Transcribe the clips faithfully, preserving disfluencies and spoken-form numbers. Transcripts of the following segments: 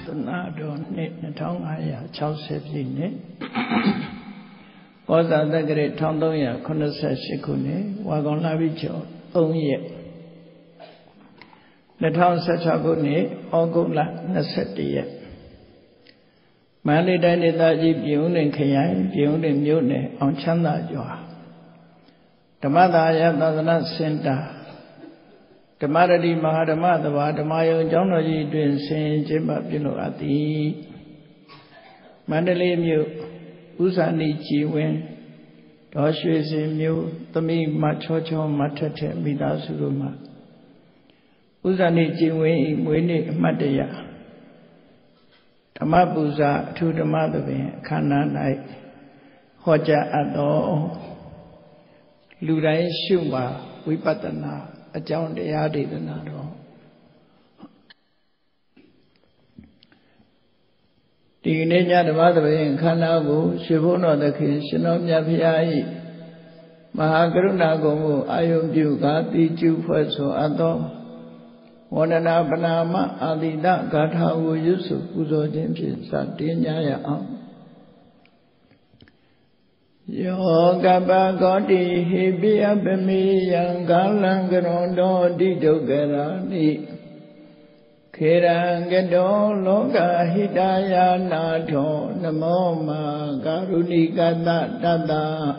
သနာတော်နှစ်နှစ်ထောင်ငါးရာခြောက်ဆယ်ပြည့်နှစ်ဩဇာတက္ကရာတစ်ထောင်သုံးရာခုနှစ်ဆယ့်ရှစ်ခုနှစ်ဝါကောင်လပိကျော်သုံးရက်နှစ်ထောင်ဆယ့်ခြောက်ခုနှစ်ဩဂုတ်လနှစ်ဆယ့်တစ်ရက်မန္တလေးတိုင်းဒေသကြီးပြည်ဦးလွင်ခရိုင်ပြည်ဦးလွင်မြို့နယ်အောင်ချမ်းသာရွာဓမ္မသာယသာသနာစင်တာဓမ္မရတိမဟာဓမ္မသဘာဓမ္မယုံကျောင်းတော်ကြီးတွင်ဆင်ကျင်းပပြုလုပ်အပ်သည်မန္တလေးမြို့ဥဇာနိကြည်ဝင်းဒေါ်ရွှေစင်မြို့သမီးမချောချောမထက်ထက်မိသားစုတို့မှဥဇာနိကြည်ဝင်း၏မွေးနေ့အမှတ်တရဓမ္မပူဇာအထူးဓမ္မသဘင်အခမ်းအနား၌ဟောကြားအပ်သောလူတိုင်းရှုမှဝိပဿနာအကြောင်းတရားဒေသနာတော်ဒီနေ့ညဓမ္မသဘင်ခန္ဓာကိုရွှေဘုန်းတော်သခင်ရှင်တော်မြတ်ဖရာ၏မဟာကရုဏာကုံကိုအာယုပြုကာတိကျူဖွဲ့ဆိုအပ်သောဝန္ဒနာပနာမအာတိတဂါထာကိုရွတ်ဆိုပူဇော်ခြင်းဖြင့်စတင်ကြရအောင်ယောကပကောတိဟိပိယပမေယံကာလံကရွန်တောတိဒုက္ခရာနိခေရံကတောလောကဟိတယာနာထောနမောမာကာရုဏိကတတတ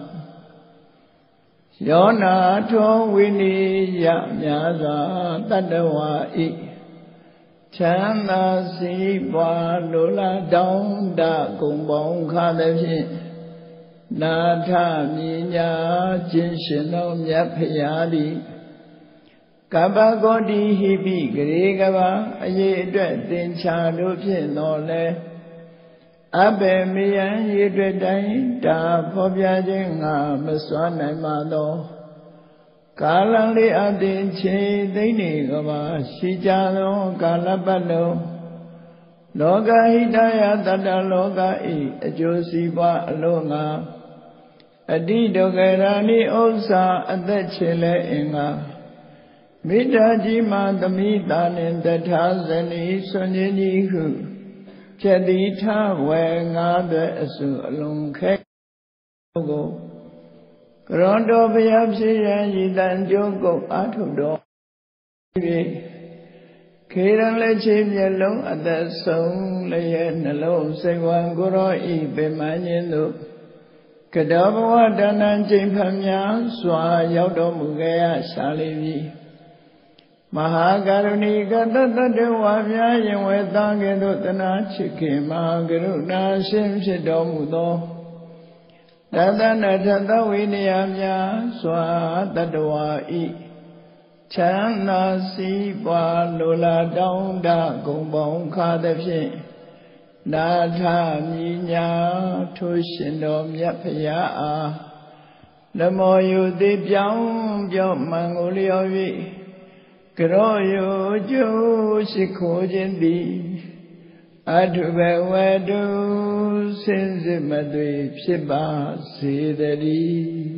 ယောနာထောဝိနိယမြာသာတတဝါဤချမ်းသာစီးပွားလိုလားတောင်းတကုံပေါင်းခါသည်ဖြင့်နာထမြညာခြင်းရှင်တော်မြတ်ဖရာသည်ကပ္ပကောတိဟိပိဂရေကဘာအရေးအတွက်သင်္ချာတို့ဖြင့်တော်လဲအဘေမယံရေအတွက်တိုင်းဒါဖော်ပြခြင်းငါမစွမ်းနိုင်ပါသောကာလံလေးအသင်ချေသိမ့်နေကဘာရှိကြသောကာလပတ်လုံးလောကဟိတယတတလောကဤအကျိုးစီးပွားအလို့ငါအတိဒုက္ခရာနိဥစ္စာအသက်ချေလဲအင်္ဂါမိတ္တာကြီးမှသမိတာနှင့်တထာဇနီဆွန်ခြင်းကြီးဟုဖြတ်တိထဝေငါးသွဲအစုအလုံးခဲကိုကရွန်တော်ဘုရားဖြစ်ရန်ရည်တန်ကြုံကုတ်အာထုတော်ခေရန်လက်ချေမျက်လုံးအသက်ဆုံးလည်းရဲ့နှလုံးစိတ်ဝံကိုရောဤပေမန်းခြင်းတို့ကတောဘဝတဏ္ဍကျိန်ဖန်များစွာရောက်တော်မူခဲ့ရရှာလိမ့်မည်မဟာကရုဏီကတတတဝါများရင်ဝဲသားကဲ့သို့တနာချစ်ခင်မဟာကရုဏာရှင်ဖြစ်တော်မူသောတသနာထသဝိနည်းများစွာတတဝါဤချမ်းသာစီးပွားလိုလားတောင်းတဂုံပေါင်းခါသည်ဖြင့်နာထမြညာထိုရှင်တော်မြတ်ဖရာအားနမောယုတိပြောင်းပြောမှန်ကိုလျော်၍ကရောယုကျိုးရှိခိုးခြင်းသည်အထုဘဝတုစင်စစ်မသွေဖြစ်ပါစေတည်း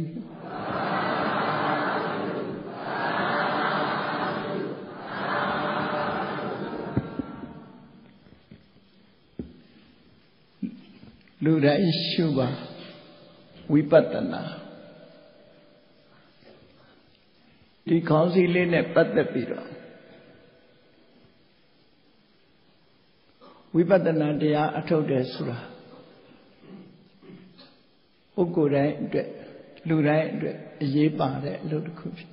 လူတိုင်းရှုပါဝိပဿနာဒီခေါင်းစည်းလေးနဲ့ပတ်သက်ပြီးတော့ဝိပဿနာတရားအထုတ်တယ်ဆိုတာပုဂ္ဂိုလ်တိုင်းအတွက်လူတိုင်းအတွက်အရေးပါတဲ့အလုပ်တစ်ခုဖြစ်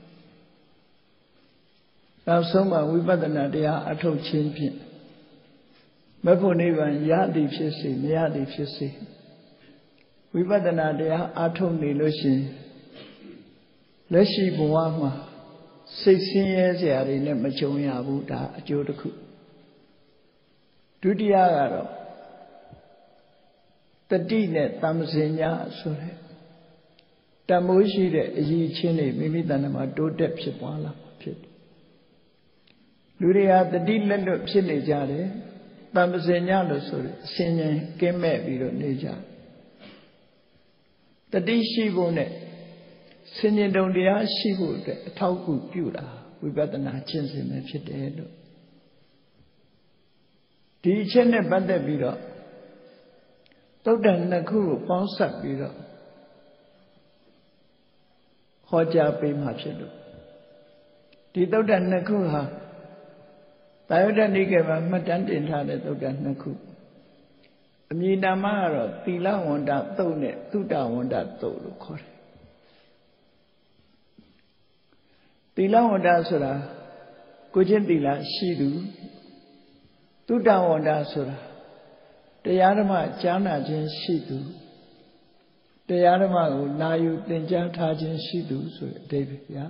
နောက်ဆုံးမှာဝိပဿနာတရားအထုတ်ခြင်းဖြင့်မဖို့နိဗ္ဗာန်ရသည်ဖြစ်စေမရသည်ဖြစ်စေဝိပဿနာတရားအထုတ်နေလို့ရှိရင်လက်ရှိဘဝမှာစိတ်ဆင်းရဲစရာတွေနဲ့မကြုံရဘူးဒါအကျိုးတစ်ခုဒုတိယကတော့တတိနဲ့တမ္ပစဉ္ညာဆိုတဲ့တန်မိုးရှိတဲ့အရည်ချင်းတွေမိမိတဏ္ဍာမှာတိုးတက်ဖြစ်ပွားလာမှာဖြစ်တယ်လူတွေဟာတတိလက်လွတ်ဖြစ်နေကြတယ်တမ္ပစဉ္ညာလို့ဆိုရအရှင်ဉာဏ်ကင်းမဲ့ပြီးတော့နေကြတတိရှိဖို့နဲ့ဆင်ញင်တုံတရားရှိဖို့အတွက်အထောက်အကူပြုတာဝိပဿနာကျင့်စဉ်ပဲဖြစ်တယ်လို့ဒီအချက်နဲ့ပတ်သက်ပြီးတော့သုတ်တန်နှစ်ခုကိုပေါင်းစပ်ပြီးတော့ဟောကြားပေးမှဖြစ်လို့ဒီသုတ်တန်နှစ်ခုဟာသာယုတ္တနိကေမှာမှတ်တမ်းတင်ထားတဲ့သုတ်တန်နှစ်ခုအမည်နာမကတော့သီလဝန္တသုတ်နဲ့သုတဝန္တသုတ်လို့ခေါ်တယ်သီလဝန္တဆိုတာကိုချင်းသီလရှိသူသုတဝန္တဆိုတာတရားဓမ္မကြားနာခြင်းရှိသူတရားဓမ္မကိုနာယူသင်ကြားထားခြင်းရှိသူဆိုတဲ့အဓိပ္ပာယ်ဗျာ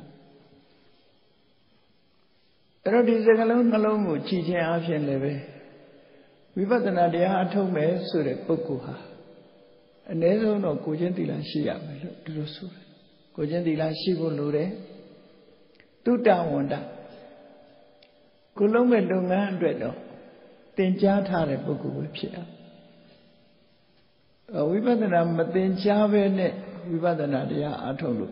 အဲ့တော့ဒီစကားလုံးနှလုံးကိုကြည်ခြင်းအပြင်လည်းပဲဝိပဿနာတရားအထုတ်မယ်ဆိုတဲ့ပုဂ္ဂိုလ်ဟာအ ਨੇ ဆုံးတော့ကိုချင်းသီလရှိရမယ်လို့ဒီလိုဆိုတယ်ကိုချင်းသီလရှိဖို့လိုတယ်သုတဝန္တကိုလုံးမဲ့လုပ်ငန်းအတွက်တော့သင်ကြားထားတဲ့ပုဂ္ဂိုလ်ပဲဖြစ်ရဝိပဿနာမသင်ကြားဘဲနဲ့ဝိပဿနာတရားအထုတ်လို့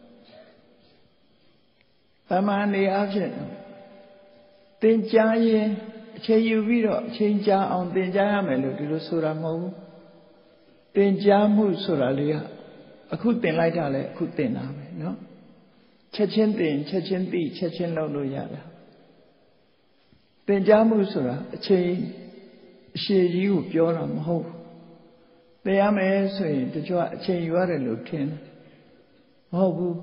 တမန်နေအဖြစ်သင်ကြားရင်အချိန်ယူပြီးတော့အချိန်ကြာအောင်သင်ကြားရမယ်လို့ဒီလိုဆိုတာမဟုတ်ဘူးသင်ကြားမှုဆိုတာလေးကအခုသင်လိုက်တာလေအခုသင်တာပဲเนาะချက်ချင်းသင်ချက်ချင်းသိချက်ချင်းလုပ်လို့ရတာသင်ကြားမှုဆိုတာအချိန်အရှည်ကြီးကိုပြောတာမဟုတ်ဘူးသင်ရမယ်ဆိုရင်တချို့အချိန်ယူရတယ်လို့ထင်တယ်မဟုတ်ဘူး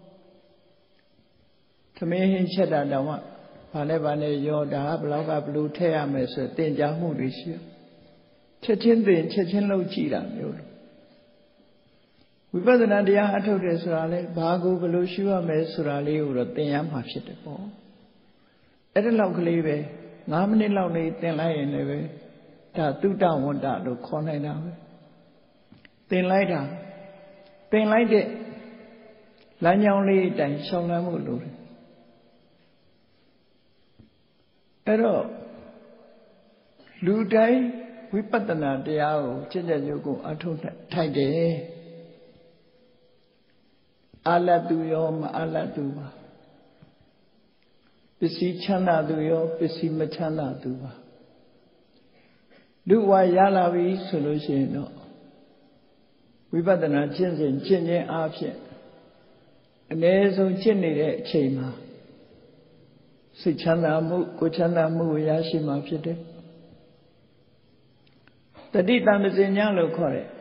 သမင်းဟင်းချက်တာတောင်မှဘာလဲဘာလဲရောတာဘလောက်ကဘလူထည့်ရမယ်ဆိုသင်ကြားမှုတွေရှိချက်ချင်းသင်ချက်ချင်းလုပ်ကြည့်တာမျိုးလို့ဝိပဿနာတရားအထုတ်တယ်ဆိုတာလေဘာကိုဘလို့ရှုရမယ်ဆိုတာလေးကိုတော့သင်ရမှာဖြစ်တယ်ပေါ့အဲ့ဒါလောက်ကလေးပဲ၅မိနစ်လောက်နေသင်လိုက်ရင်လည်းပဲဒါသုတဝန္တလို့ခေါ်နိုင်တာပဲသင်လိုက်တာသင်လိုက်တဲ့လမ်းကြောင်းလေးအတိုင်းရှောင်လန်းမှုလိုတယ်အဲ့တော့လူတိုင်းဝိပဿနာတရားကိုကျင့်ကြံကြုတ်ကိုအထုတ်ထိုက်တယ်အာလတ်သူရောမအာလတ်သူပါပစ္စည်းချမ်းသာသူရောပစ္စည်းမချမ်းသာသူပါလူဝါရလာပြီဆိုလို့ရှိရင်တော့ဝိပဿနာကျင့်စဉ်ကျင့်ခြင်းအားဖြင့်အ ਨੇ ဆုံးကျင့်နေတဲ့အချိန်မှာစိတ်ချမ်းသာမှုကိုယ်ချမ်းသာမှုကိုရရှိမှာဖြစ်တယ်တတိတံပဇင်ညာလို့ခေါ်တဲ့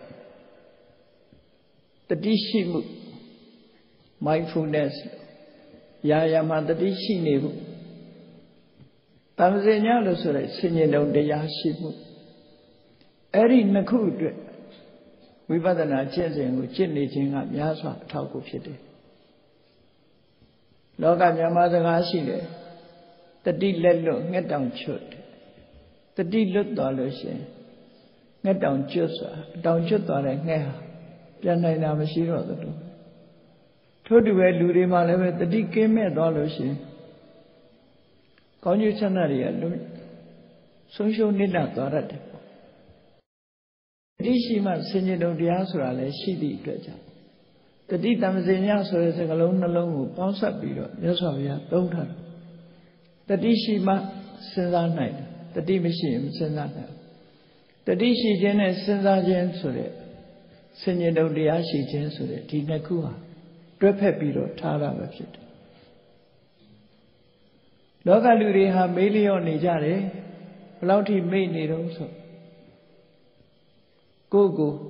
တတိရှိမှု mindfulness ရာရာမှာတတိရှိနေမှုတံပဇင်ညာလို့ဆိုတဲ့ဆင်ញင်တုံတရားရှိမှုအဲ့ဒီနှစ်ခုအတွက်ဝိပဿနာကျင့်စဉ်ကိုကျင့်နေခြင်းကများစွာအထောက်အကူဖြစ်တယ်လောကမြန်မာစကားရှိတယ်တတိလက်လွတ်ငှက်တောင်ချွတ်တတိလွတ်သွားလို့ရှိရင်ငှက်တောင်ကျွတ်ဆိုတာတောင်ကျွတ်သွားတဲ့ငှက်ဟာပြန်နိုင်တာမရှိတော့သလိုထို့တူပဲလူတွေမှာလည်းပဲတတိကင်းမဲ့သွားလို့ရှိရင်ကောင်းကျိုးချမ်းသာတွေကဆုံးရှုံးနစ်နာသွားတတ်တယ်တတိရှိမှဆင်ញင်တုံတရားဆိုတာလည်းရှိသည့်အတွက်ကြောင့်တတိတံပဇင်ညဆိုတဲ့စကားလုံးနှလုံးကိုပေါင်းစပ်ပြီးတော့မြတ်စွာဘုရားသုံးထားတယ်တတိရှိမှစဉ်းစားနိုင်တယ်တတိမရှိရင်မစဉ်းစားနိုင်တတိရှိခြင်းနဲ့စဉ်းစားခြင်းဆိုတဲ့ဆင်ញင်တုံတရားရှိခြင်းဆိုတဲ့ဒီနှစ်ခုဟာတွဲဖက်ပြီးတော့ထားတာပဲဖြစ်တယ်လောကလူတွေဟာမေးလျော့နေကြတယ်ဘယ်လောက်ထိမေ့နေတော့ဆိုကိုယ်ကို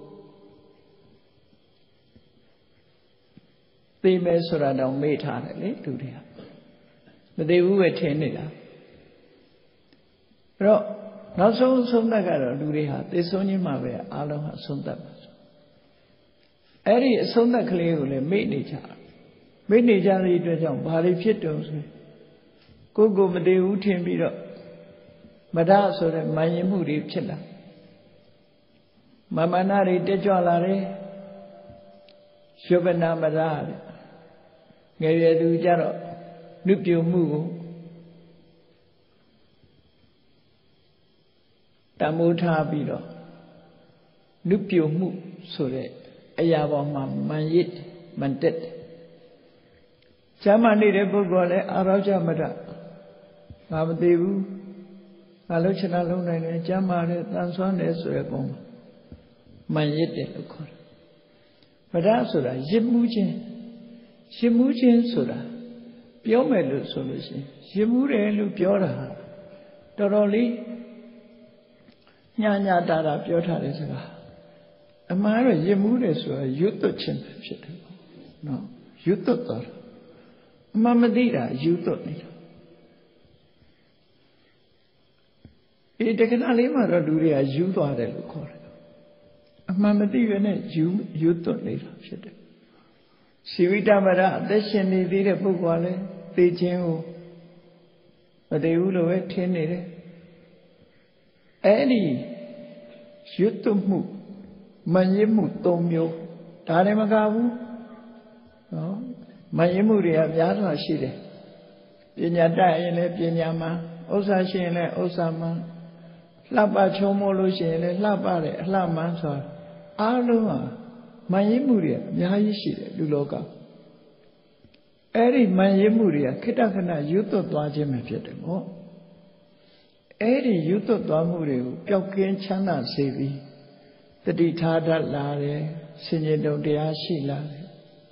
သိမယ်ဆိုတာတော့မေ့ထားတယ်လေလူတွေကမသိဘူးပဲထင်နေတာအဲ့တော့နောက်ဆုံးဆုံးသက်ကတော့လူတွေဟာသိဆုံးခြင်းမှာပဲအားလုံးဟာဆုံးသက်ပါဆိုအဲ့ဒီအဆုံးသက်ကလေးကိုလည်းမေ့နေကြမေ့နေကြတဲ့အတွက်ကြောင့်ဘာတွေဖြစ်တုံးဆိုကိုယ်ကိုမသိဘူးထင်ပြီးတော့မဒဆိုတဲ့မာရင်မှုတွေဖြစ်လာမမနာတွေတက်ကြွလာတယ်ရှုပနာမရတဲ့ငယ်ရွယ်သူကြတော့နုပြုမှုကိုတမိုးထားပြီးတော့နုပြုမှုဆိုတဲ့အရာပေါ်မှာမန်ရစ်မန်တက်ကျမ်းမာနေတဲ့ပုဂ္ဂိုလ်လည်းအာရောကြမတငါမသိဘူးငငါလှုပ်ချင်တာလှုပ်နိုင်တယ်ကျမ်းမာတယ်တန်ဆွမ်းတယ်ဆိုရပုံမှန်ရစ်တယ်လို့ခေါ်တယ်ဗဒဆိုတာရစ်မှုချင်းရစ်မှုချင်းဆိုတာပြောမယ်လို့ဆိုလို့ရှိရင်ရစ်မှုတယ်လို့ပြောတာတော်တော်လေးညညာတာတာပြောထားတဲ့စကားအမှန်တော့ရစ်မှုတယ်ဆိုတာရွတ်သွတ်ခြင်းပဲဖြစ်တယ်နော်ရွတ်သွတ်သွားတာအမှန်မသိတာရွတ်သွတ်နေတာဒီတက္ကနာလေးမှာတော့လူတွေကယူသွားတယ်လို့ခေါ်တယ်အမှန်မသိရနဲ့ယူယူသွတ်နေတာဖြစ်တယ်စီဝိတမရအသက်ရှင်နေသေးတဲ့ပုဂ္ဂိုလ်ကလည်းသိခြင်းကိုမသိဘူးလို့ပဲထင်နေတယ်အဲ့ဒီယူသွတ်မှုမငြင်းမှု၃မျိုးဒါလည်းမကဘူးနော်မငြင်းမှုတွေကများစွာရှိတယ်ပညာတတ်ရင်လည်းပညာမှဥစ္စာရှိရင်လည်းဥစ္စာမှလှပချုံမို့လို့ရှိရင်လည်းလှပတယ်အလှမှန်းဆိုတာအားလုံးဟာမန်ရစ်မှုတွေအများကြီးရှိတယ်လူလောကအဲ့ဒီမန်ရစ်မှုတွေကခိတ္တခဏရွတ်သွတ်သွားခြင်းပဲဖြစ်တယ်ပေါ့အဲ့ဒီရွတ်သွတ်သွားမှုတွေကိုပျောက်ကင်းချမ်းသာစေပြီးတတိထားတတ်လာတယ်ဆင်ញင်တုံတရားရှိလာတယ်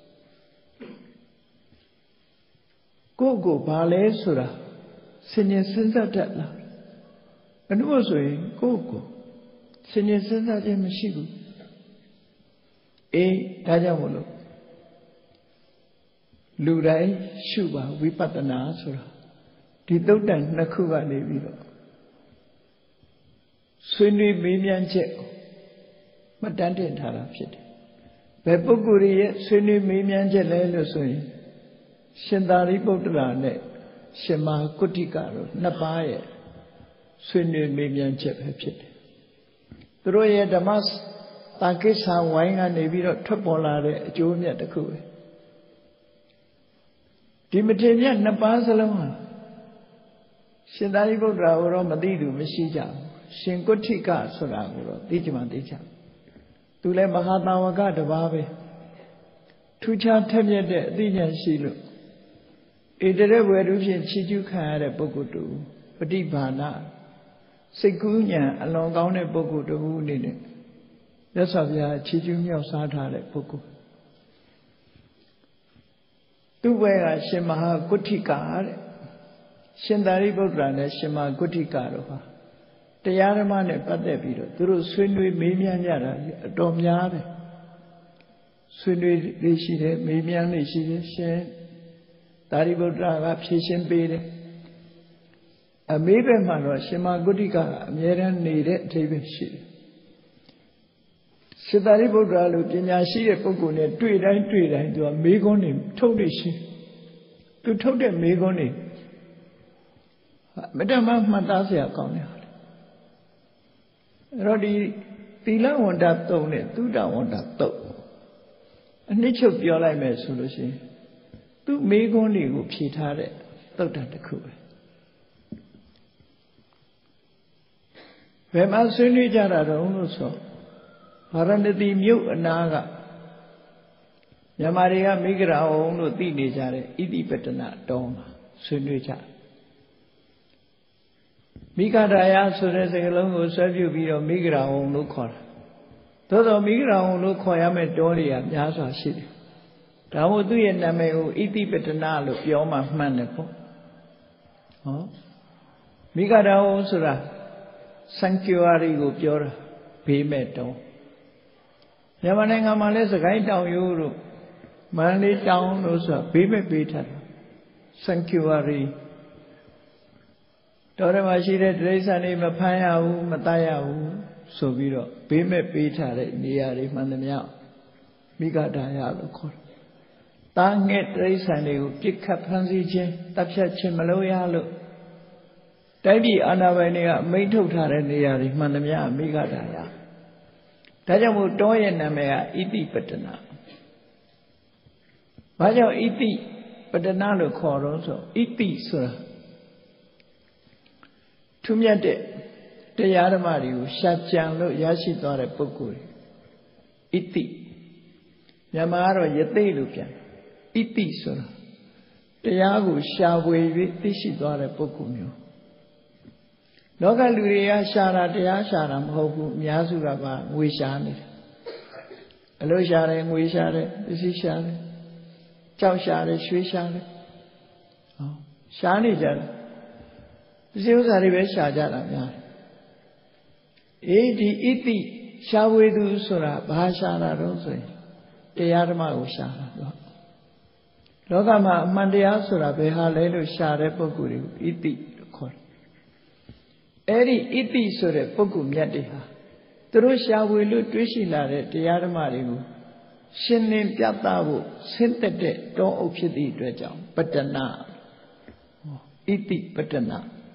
ကိုယ့်ကိုယ်ဘာလဲဆိုတာဆင်ញင်စဉ်းစားတတ်လာအနုဆိုရင်ကိုယ့်ကိုဆင်ញင်စဉ်းစားခြင်းမရှိဘူးအေးဒါကြောင့်မလို့လူတိုင်းရှုပါဝိပဿနာဆိုတာဒီသုတ်တန်နှစ်ခုကနေပြီးတော့ဆွေးနွေးမေးမြန်းချက်မတန်းတင်ထားတာဖြစ်တယ်ဘယ်ပုဂ္ဂိုလ်ရဲ့ဆွေးနွေးမေးမြန်းချက်လဲလို့ဆိုရင်ရှင်သာရိပုတ္တရာနဲ့ရှင်မဟာကုဋ္ဌိကတို့နှစ်ပါးရဲ့ဆွေးနွေးမေးမြန်းချက်ပဲဖြစ်တယ်သူတို့ရဲ့ဓမ္မတာကိစ္စဝိုင်းကနေပြီးတော့ထွက်ပေါ်လာတဲ့အကျိုးအမြတ်တစ်ခုပဲဒီမထေရမြတ်နှစ်ပါးစလုံးဟာရှင်သာရိပုတ္တရာကိုတော့မသိသူမရှိကြဘူးရှင်ကုဋ္ဌိကဆိုတာကိုတော့သိကြမှသိကြသူလည်းမဟာတာဝကတစ်ပါးပဲထူးခြားထက်မြက်တဲ့အသိဉာဏ်ရှိလို့ဧတရဝေရုဖြင့်ချီးကျူးခံရတဲ့ပုဂ္ဂိုလ်တူပฏิဘာနာစိတ်ကူးဉာဏ်အလွန်ကောင်းတဲ့ပုဂ္ဂိုလ်တူအနေနဲ့မြတ်စွာဘုရားချီးကျူးမြောက်စားထားတဲ့ပုဂ္ဂိုလ်သူ့ဘက်ကရှင်မဟာကုဋ္ဌိကတဲ့ရှင်သာရိပုတ္တရာနဲ့ရှင်မဟာကုဋ္ဌိကတို့ဟာတရားဓမ္မနဲ့ပတ်သက်ပြီးတော့သူတို့ဆွေးနွေးမေးမြန်းကြတာအတော်များတယ်ဆွေးနွေးလေးရှိတယ်မေးမြန်းလေးရှိတယ်ရှင်သာရိပုတ္တရာကဖြေရှင်းပေးတယ်အမေးဘက်မှာတော့ရှင်မဟာကုဋ္ဌိကကအမြဲတမ်းနေတဲ့အထိပ္ပယ်ရှိတယ်ရှင်သာရိပုတ္တရာလိုပညာရှိတဲ့ပုဂ္ဂိုလ်နဲ့တွေ့တိုင်းတွေ့တိုင်းသူကမေးခွန်းတွေထုတ်နေရှိသူထုတ်တဲ့မေးခွန်းတွေမတ္တမမှတ်သားစရာကောင်းတယ်အဲ့တော့ဒီသီလဝန္တတုံနဲ့သုဒ္ဓဝန္တတုံအနှစ်ချုပ်ပြောလိုက်မယ်ဆိုလို့ရှိရင်သူမေးခွန်းတွေကိုဖြေထားတဲ့သုတ်တတစ်ခုပဲဘယ်မှာဆွေးနွေးကြတာတော့လို့ဆိုဗာရဏသီမြို့အနာကမြန်မာတွေကမိဂရာအောင်လို့သိနေကြတဲ့ဣတိပတ္တနာတောမှာဆွေးနွေးကြမိဂဒါယဆိုတဲ့စကားလုံးကိုဆွဲပြုပြီးတော့မိဂရာအောင်လို့ခေါ်တာသို့သောမိဂရာအောင်လို့ခေါ်ရမယ့်တောတွေကများစွာရှိတယ်ဒါမို့သူ့ရဲ့နာမည်ကိုဣတိပတ္တနာလို့ပြောမှမှန်တယ်ပေါ့ဟောမိဂဒါအောင်ဆိုတာ sanctuary ကိုပြောတာဘေးမဲ့တောမြန်မာနိုင်ငံမှာလည်းစကိုင်းတောင်ရိုးတို့မန္တလေးတောင်တို့ဆိုတာဘေးမဲ့ပေးထားတယ် sanctuary တော်တယ်မှာရှိတဲ့တိရစ္ဆာန်တွေမဖမ်းရဘူးမတတ်ရဘူးဆိုပြီးတော့ဘေးမဲ့ပေးထားတဲ့နေရာတွေမှန်သမျှမိဂဒါယလို့ခေါ်တယ်။တာငှက်တိရစ္ဆာန်တွေကိုပြစ်ခတ်ဖမ်းဆီးခြင်းတပ်ဖြတ်ခြင်းမလုပ်ရလို့တိုက်ပြည်အာဏာပိုင်တွေကအမိန့်ထုတ်ထားတဲ့နေရာတွေမှန်သမျှမိဂဒါယဒါကြောင့်မို့တောရဲ့နာမည်ကဣတိပတ္တနာဘာကြောင့်ဣတိပတ္တနာလို့ခေါ်တော့ဆိုဣတိဆိုတာထူးမြတ်တဲ့တရားဓမ္မတွေကိုရှာကြံလို့ရရှိသွားတဲ့ပုဂ္ဂိုလ်ဣတိမြန်မာကတော့ယသိလို့ပြန်ဣတိဆိုတာတရားကိုရှာဖွေ၍သိရှိသွားတဲ့ပုဂ္ဂိုလ်မျိုးလောကလူတွေကရှာတာတရားရှာတာမဟုတ်ဘူးအများစုကပါငွေရှာနေတယ်အလို့ရှာတယ်ငွေရှာတယ်ပစ္စည်းရှာတယ်ကြောက်ရှာတယ်ရွှေရှာတယ်ဟောရှာနေကြတယ်ပစ္စည်းဥစ္စာတွေပဲရှာကြတာများအေးဒီဣတိရှာဝေသူဆိုတာဘာရှာတာတော့ဆိုရင်တရားဓမ္မကိုရှာတာတော့လောကမှာအမှန်တရားဆိုတာဘယ်ဟာလဲလို့ရှာတဲ့ပုဂ္ဂိုလ်တွေကိုဣတိလို့ခေါ်တယ်အဲ့ဒီဣတိဆိုတဲ့ပုဂ္ဂိုလ်မြတ်တွေဟာသူတို့ရှာဝေလို့တွေးရှိလာတဲ့တရားဓမ္မတွေကိုရှင်းလင်းပြသဖို့ဆင်းသက်တဲ့တောအုပ်ဖြစ်သည့်အတွက်ကြောင့်ပတ္တနာဣတိပတ္တနာ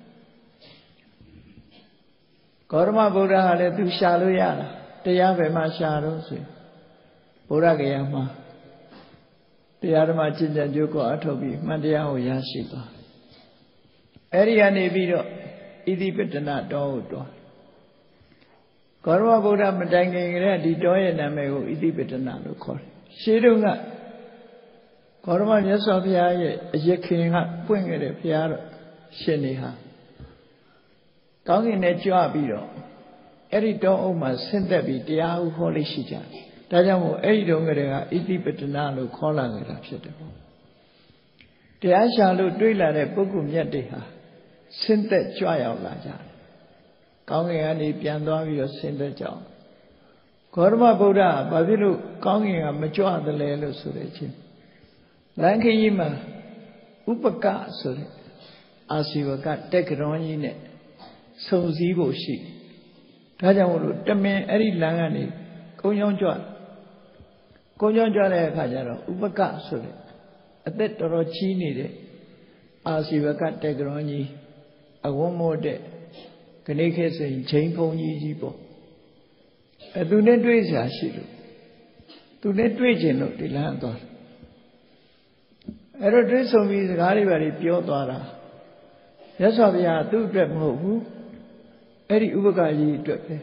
ဂေါရမဗုဒ္ဓဟာလည်းသူရှာလို့ရတာတရားပဲမှရှာတော့ဆိုဗုဒ္ဓဂယာမှာတရားဓမ္မကျင့်ကြံကြိုးကိုအထောက်ပြီးမှန်တရားကိုရရှိသွားအဲ့ဒီကနေပြီးတော့ဣတိပတ္တနာတောကိုတွားဂေါရမဗုဒ္ဓမတိုင်ခင်ကတည်းကဒီတောရဲ့နာမည်ကိုဣတိပတ္တနာလို့ခေါ်တယ်ရှင်းတော့ကဂေါရမမြတ်စွာဘုရားရဲ့အယခင်ကပွင့်ခဲ့တဲ့ဘုရားတော်ရှင်နေဟာကောင်းကင်နဲ့ကြွပြီးတော့အဲ့ဒီတောအုပ်မှာဆင်းသက်ပြီးတရားဟောလေးရှိကြတယ်ဒါကြောင့်မို့အဲ့ဒီတုန်းကတည်းကဣတိပတ္တနာလို့ခေါ်လာကြတာဖြစ်တယ်ပေါ့တရားရှာလို့တွေးလာတဲ့ပုဂ္ဂိုလ်မြတ်တွေဟာဆင်းသက်ကြွရောက်လာကြတယ်ကောင်းကင်ကနေပြန်သွားပြီးတော့ဆင်းသက်ကြအောင်ဂေါရမဗုဒ္ဓကဘာဖြစ်လို့ကောင်းကင်ကမကြွသလဲလို့ဆိုတဲ့အချင်းလမ်းခရီးမှာဥပကဆိုတဲ့အာစီဝကတက်ကရွန်ကြီးနဲ့စုံစည်းဖို့ရှိဒါကြောင့်မို့လို့တမင်အဲ့ဒီလမ်းကနေကုန်းချောင်းကြွကုန်းချောင်းကြွတဲ့အခါကျတော့ဥပကဆိုတဲ့အသက်တော်တော်ကြီးနေတဲ့အာစီဝကတက်ကရွန်ကြီးအဝန်းမို့တဲ့ခဏခေတ်ဆိုရင်ချိန်ဖုံကြီးကြီးပေါ့အဲသူနဲ့တွေ့စရာရှိလို့သူနဲ့တွေ့ကျင်လို့ဒီလမ်းသွားတယ်အဲ့တော့တွေ့ဆုံပြီးစကားတွေပါပြောသွားတာမြတ်စွာဘုရားသူ့အတွက်မဟုတ်ဘူးအဲ့ဒီဥပကကြီးအတွက်ပဲ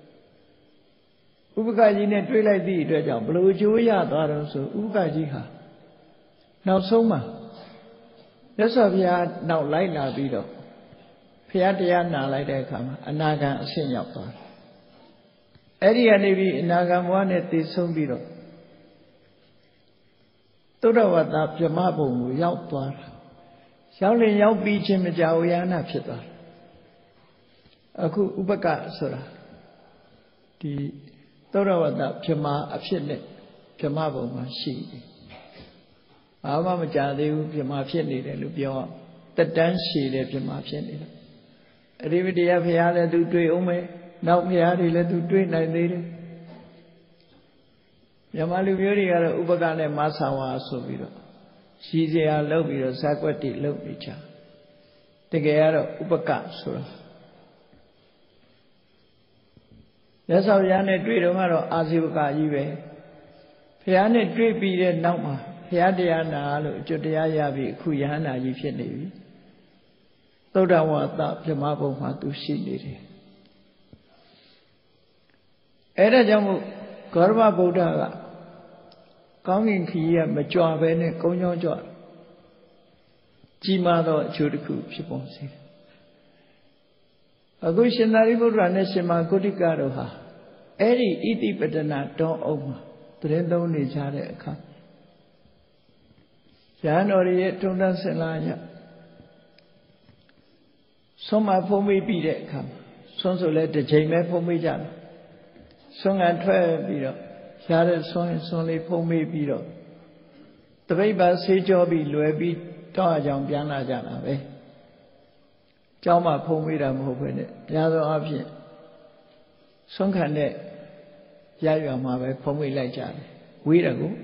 ဥပကကြီးနဲ့တွေ့လိုက်သည့်အတွက်ကြောင့်ဘလို့အကျိုးရသွားတော့ဆိုဥပကကြီးဟာနောက်ဆုံးမှာမြတ်စွာဘုရားနောက်လိုက်လာပြီးတော့ဘုရားတရားနာလိုက်တဲ့အခါမှာအနာဂံအဆင့်ရောက်သွားတယ်အဲ့ဒီကနေပြီးအနာဂံဘဝနဲ့တည်ဆုံးပြီးတော့သုဒ္ဓဝတ္တဗြဟ္မဘုံကိုရောက်သွားတာရောက်ရင်ရောက်ပြီးချင်းမကြာဝေယနာဖြစ်သွားတယ်အခုဥပကဆိုတာဒီသုဒ္ဓဝတ္တဗြဟ္မအဖြစ်နဲ့ဗြဟ္မဘုံမှာရှိတယ်ဘာမှမကြာသေးဘူးဗြဟ္မဖြစ်နေတယ်လို့ပြောတက်တန်းရှည်တယ်ဗြဟ္မဖြစ်နေတယ်အရိပတရားဘုရားလည်းသူတွေ့အောင်မယ်နောက်ဘုရားတွေလည်းသူတွေ့နိုင်သေးတယ်မြန်မာလူမျိုးတွေကတော့ဥပကနဲ့မဆာဝါဆိုပြီးတော့ရှိစရာလုပ်ပြီးတော့ဇာကွက်တိလုပ်နေကြတကယ်ကတော့ဥပကဆိုတာရသော်ဘုရားနဲ့တွေ့တော့ကတော့အာဇီဝကကြီးပဲဘုရားနဲ့တွေ့ပြီးတဲ့နောက်မှာဘုရားတရားနာလို့အကျွတ်တရားရပြီးအခုယဟန္တာကြီးဖြစ်နေပြီသုဒ္ဓဝါဒဗြဟ္မဘုံမှာသူရှိနေတယ်အဲ့ဒါကြောင့်မို့ဂေါရမဗုဒ္ဓကကောင်းကင်ခရီးကမကြွဘဲနဲ့ကုန်းချောင်းကြွကြီးမားသောအကျိုးတစ်ခုဖြစ်ပေါ်စေတယ်အခုရှင်သာရိပုတ္တရာနဲ့ရှင်မဂုဋ္ဌိကတို့ဟာအဲ့ဒီဣတိပတ္တနာတောအုပ်မှာတရင်သုံးနေကြတဲ့အခါရဟန်းတော်ရဲ့ထုံတန်းစင်လာရဆုံးမဖုံးမိပြီးတဲ့အခါဆုံးဆိုလဲတစ်ချိန်ပဲဖုံးမိကြတယ်ဆုံးငံထွက်ပြီးတော့ရတဲ့ဆုံးရင်ဆုံးလေးဖုံးမိပြီးတော့တပိတ်ပါဆေးကြောပြီးလွယ်ပြီးတောင်းအကြောင်းပြန်လာကြတာပဲကျောင်းမှာဖုံးမိတာမဟုတ်ဘဲနဲ့များသောအားဖြင့်ဆုံးခံတဲ့ရရွာမှာပဲဖုံးမိလိုက်ကြတယ်ဝေးတယ်ကို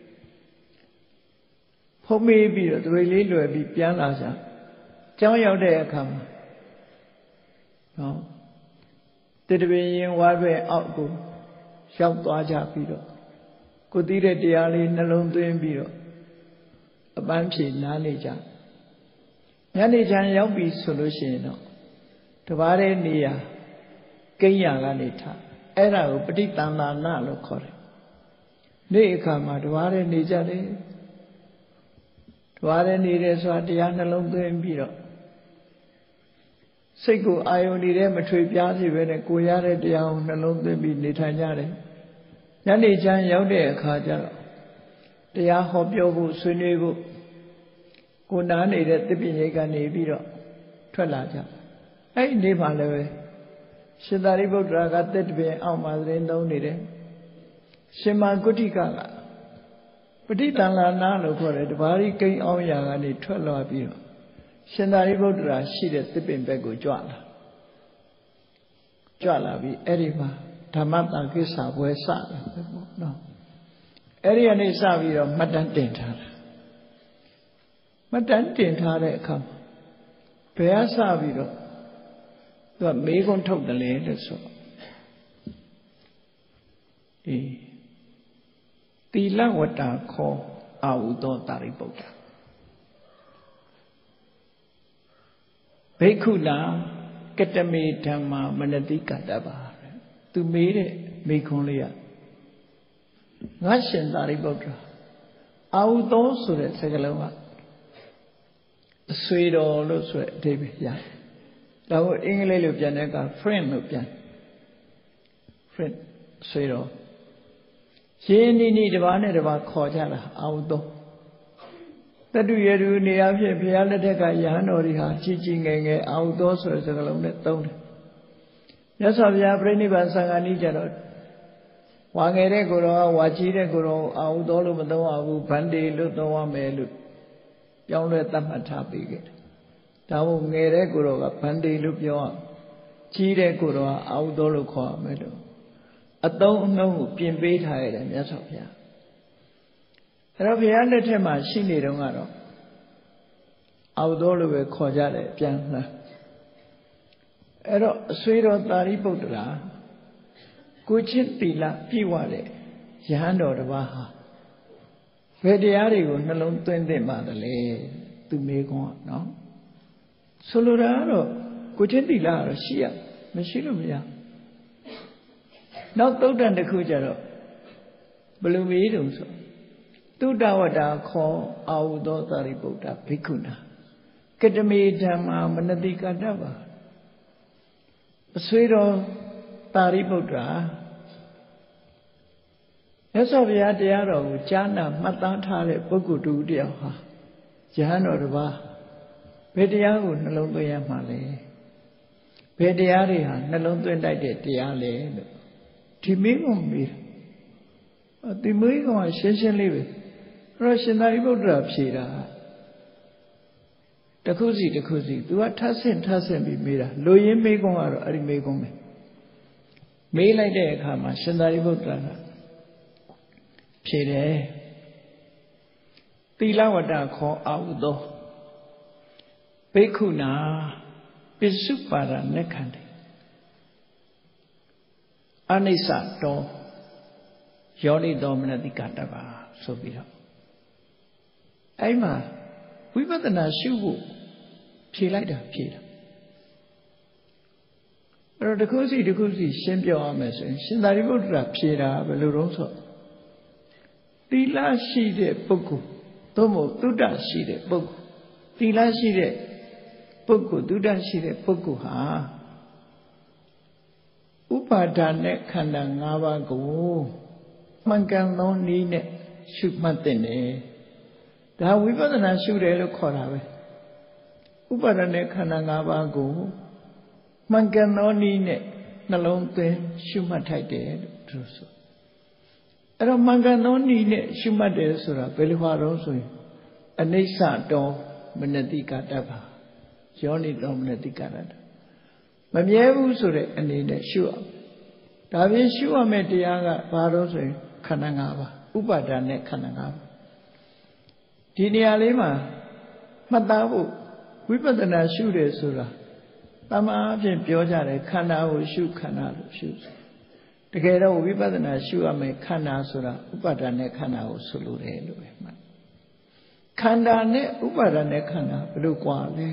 ဖုံးမိပြီးတော့တပိတ်လေးလွယ်ပြီးပြန်လာကြကျောင်းရောက်တဲ့အခါမှာနော်တေတပင်ရင်ဝါပဲအောက်ကိုရောက်သွားကြပြီးတော့ကိုသိတဲ့တရားလေးနှလုံးသွင်းပြီးတော့အပန်းဖြေနားနေကြညနေချမ်းရောက်ပြီဆိုလို့ရှိရင်တော့တပါးတဲ့နေရာကိညာကနေထားအဲ့ဒါကိုပဋိသန္ဓာနလို့ခေါ်တယ်နေ့အခါမှာတပါးတဲ့နေကြတယ်တပါးတဲ့နေတယ်ဆိုတာတရားနှလုံးသွင်းပြီးတော့စိတ်ကိုအာယုန်နေတဲ့မထွေပြားစီပဲနဲ့ကိုရတဲ့တရားကိုနှလုံးသွင်းပြီးနေထိုင်ကြတယ်ညနေချမ်းရောက်တဲ့အခါကျတော့တရားဟောပြောဖို့ဆွေးနွေးဖို့ကိုနားနေတဲ့သစ်ပင်ရိပ်ကနေပြီးတော့ထွက်လာကြအဲ့ဒီနေ့မှလည်းပဲရှင်သာရိပုတ္တရာကသစ်ပင်အောက်မှာသတင်းသုံးနေတယ်ရှင်မာကုဋ္ဌိကကပဋိသင်္လာနာလို့ခေါ်တယ်တဘာရီကိန်းအောင်ရာကနေထွက်လာပြီးတော့ရှင်သာရိပုတ္တရာရှိတဲ့သစ်ပင်ဘက်ကိုကြွလာကြွလာပြီးအဲ့ဒီမှာဓမ္မတန်ကိစ္စပွဲစတယ်ပေါ့နော်အဲ့ဒီကနေစပြီးတော့မှတ်တမ်းတင်ထားတာမှတ်တမ်းတင်ထားတဲ့အခါမှာဘယ်အစပြီးတော့သူကမေးခွန်းထုတ်တယ်လေလို့ဆိုအေးသီလဝတ္တခောအာဟုသောတာရိပုတ္တရာဘိက္ခုနာကတမေဓမ္မာမနတိကတ္တပါသူမေးတဲ့မေးခွန်းလေးကငါရှင်သာရိပုတ္တရာအာဟုသောဆိုတဲ့စကားလုံးကအဆွေတော်လို့ဆိုတဲ့အဓိပ္ပာယ်ရတယ်။ဒါကိုအင်္ဂလိပ်လိုပြန်တဲ့အခါ friend လို့ပြန် friend ဆွေတော်ရင်းနီနီတစ်ပါးနဲ့တစ်ပါးခေါ်ကြတာအာဟုသောတတုရတုနေရာဖြင့်ဘုရားလက်ထက်ကယဟန်တော်တွေဟာကြီးကြီးငယ်ငယ်အာဟုသောဆိုတဲ့စကားလုံးနဲ့သုံးတယ်။မြတ်စွာဘုရားပြိဋိဘံသံဃာနည်းကြတော့ဝါငယ်တဲ့ကိုယ်တော်ဝါကြီးတဲ့ကိုယ်တော်အာဟုသောလို့မသုံးရဘူးဗန္တေလို့သုံးရမယ်လို့ပြောင်းလဲသတ်မှတ်ထားပေးခဲ့တယ်။ဒါမို့ငယ်တဲ့ကိုယ်တော်ကဗန္တေလို့ပြောရကြီးတဲ့ကိုယ်တော်ကအာဟုသောလို့ခေါ်ရမယ်လို့အသုံးအနှုန်းကိုပြင်ပေးထားရတယ်မြတ်စွာဘုရား။အဲ့တော့ဘုရားလက်ထက်မှာရှိနေတုန်းကတော့အာဟုသောလို့ပဲခေါ်ကြတယ်ပြန်လှမ်း။အဲ့တော့အဆွေတော်သာရိပုတ္တရာကိုချင်းသီလပြည့်ဝတဲ့ယဟန်တော်တစ်ပါးဟာဘယ်တရားတွေကိုနှလုံးသွင်းသင့်ပါသလဲသူမေးခွန်းနော်ဆိုလိုတာကတော့ကိုချင်းသီလကတော့ရှိရမရှိလို့မရနောက်သုတ်တန်တစ်ခုကျတော့ဘယ်လိုမေးတုံဆိုသုတဝတ္တခောအာဟုသောသာရိပုတ္တဘိက္ခုနာကတမေဓမ္မာမနတိကတ္တပါအဆွေတော်သာရိပုတ္တရာမြတ်စွာဘုရားတရားတော်ကိုကြားနာမှတ်သားထားတဲ့ပုဂ္ဂိုလ်တူတယောက်ဟာယဟန်တော်တစ်ပါးဘယ်တရားကိုနှလုံးသွင်းရမှာလဲဘယ်တရားတွေဟာနှလုံးသွင်းတတ်တဲ့တရားလဲလို့ဒီမိကုံမေးတယ်ဒီမိကုံကရှင်းရှင်းလေးပဲအဲ့တော့ရှင်သာရိပုတ္တရာဖြေတာတခုစီတခုစီ तू ကထပ်ဆင့်ထပ်ဆင့်ပြီးမေးတာလူရင်းမိကုံကတော့အဲ့ဒီမိကုံပဲမေးလိုက်တဲ့အခါမှာရှင်သာရိပုတ္တရာကဖြေတယ်သီလဝတ္တခောအာဟုသောဘိက္ခုနာပိစုပါဒနက္ခန္တိအနိစ္စတောယောနိသောမနတိကတ္တပါဆိုပြီးတော့အဲ့မှာဝိပဿနာရှုဖို့ဖြေလိုက်တာဖြေတာအဲ့တော့တစ်ခုစီတစ်ခုစီရှင်းပြရမယ်ဆိုရင်ရှင်သာရိပုတ္တရာဖြေတာဘယ်လိုတုံးဆိုသီလရှိတဲ့ပုဂ္ဂိုလ်သို့မဟုတ်သုတ္တရှိတဲ့ပုဂ္ဂိုလ်သီလရှိတဲ့ပုဂ္ဂိုလ်သုတ္တရှိတဲ့ပုဂ္ဂိုလ်ဟာဥပါဒါနဲ့ခန္ဓာ၅ပါးကိုမှန်ကန်သောနည်းနဲ့ရှုမှတ်တဲ့နေဒါဝိပဿနာရှုတယ်လို့ခေါ်တာပဲဥပါဒါနဲ့ခန္ဓာ၅ပါးကိုမှန်ကန်သောနည်းနဲ့နှလုံးသွင်းရှုမှတ်ထိုက်တယ်လို့သူဆိုအဲ့တော့မှန်ကန်သောနည်းနဲ့ရှုမှတ်တယ်ဆိုတာဘယ်လိုဟာတော့ဆိုရင်အနိစ္စတောမနတိကတ္တပါယောနိတောမနတိကတ္တမမြဲဘူးဆိုတဲ့အနေနဲ့ရှုအောင်ဒါပြင်ရှုရမယ့်တရားကဘာလို့ဆိုရင်ခန္ဓာ၅ပါးဥပါဒာနဲ့ခန္ဓာ၅ပါးဒီနေရာလေးမှာမှတ်သားဖို့ဝိပဿနာရှုတယ်ဆိုတာတမန်အဖြစ်ပြောကြတယ်ခန္ဓာကိုရှုခန္ဓာလို့ရှုတကယ်တော့ဝိပဿနာရှုရမယ်ခန္ဓာဆိုတာဥပါဒာနဲ့ခန္ဓာကိုဆိုလိုတယ်လို့ပဲမှတ်ခန္ဓာနဲ့ဥပါဒာနဲ့ခန္ဓာဘယ်လိုကွာလဲ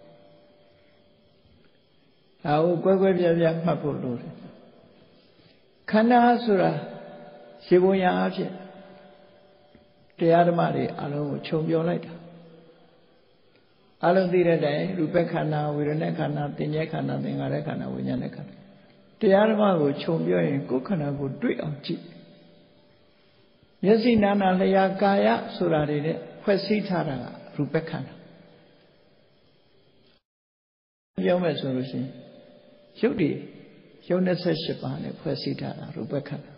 ဒါကိုကွဲကွဲပြားပြားမှတ်ဖို့လိုတယ်ခန္ဓာဆိုတာရေပုံရအဖြစ်တရားဓမ္မတွေအလုံးကိုခြုံပြောလိုက်တာအလုံးသိတဲ့တိုင်ရူပခန္ဓာဝေဒနာခန္ဓာသင်္ညေခန္ဓာသင်္ခါရခန္ဓာဝိညာဉ်ခန္ဓာတရားဓမ္မကိုခြုံပြောရင်ကိုယ်ခန္ဓာကိုတွေ့အောင်ကြည့်မျက်စိနာနာလျာကာယဆိုတာတွေနဲ့ဖွဲ့စည်းထားတာကရူပခန္ဓာပြောမယ်ဆိုလို့ရှိရင်ရုပ်တွေရုပ်ยี่สิบแปดပါးနဲ့ဖွဲ့စည်းထားတာရူပခန္ဓာ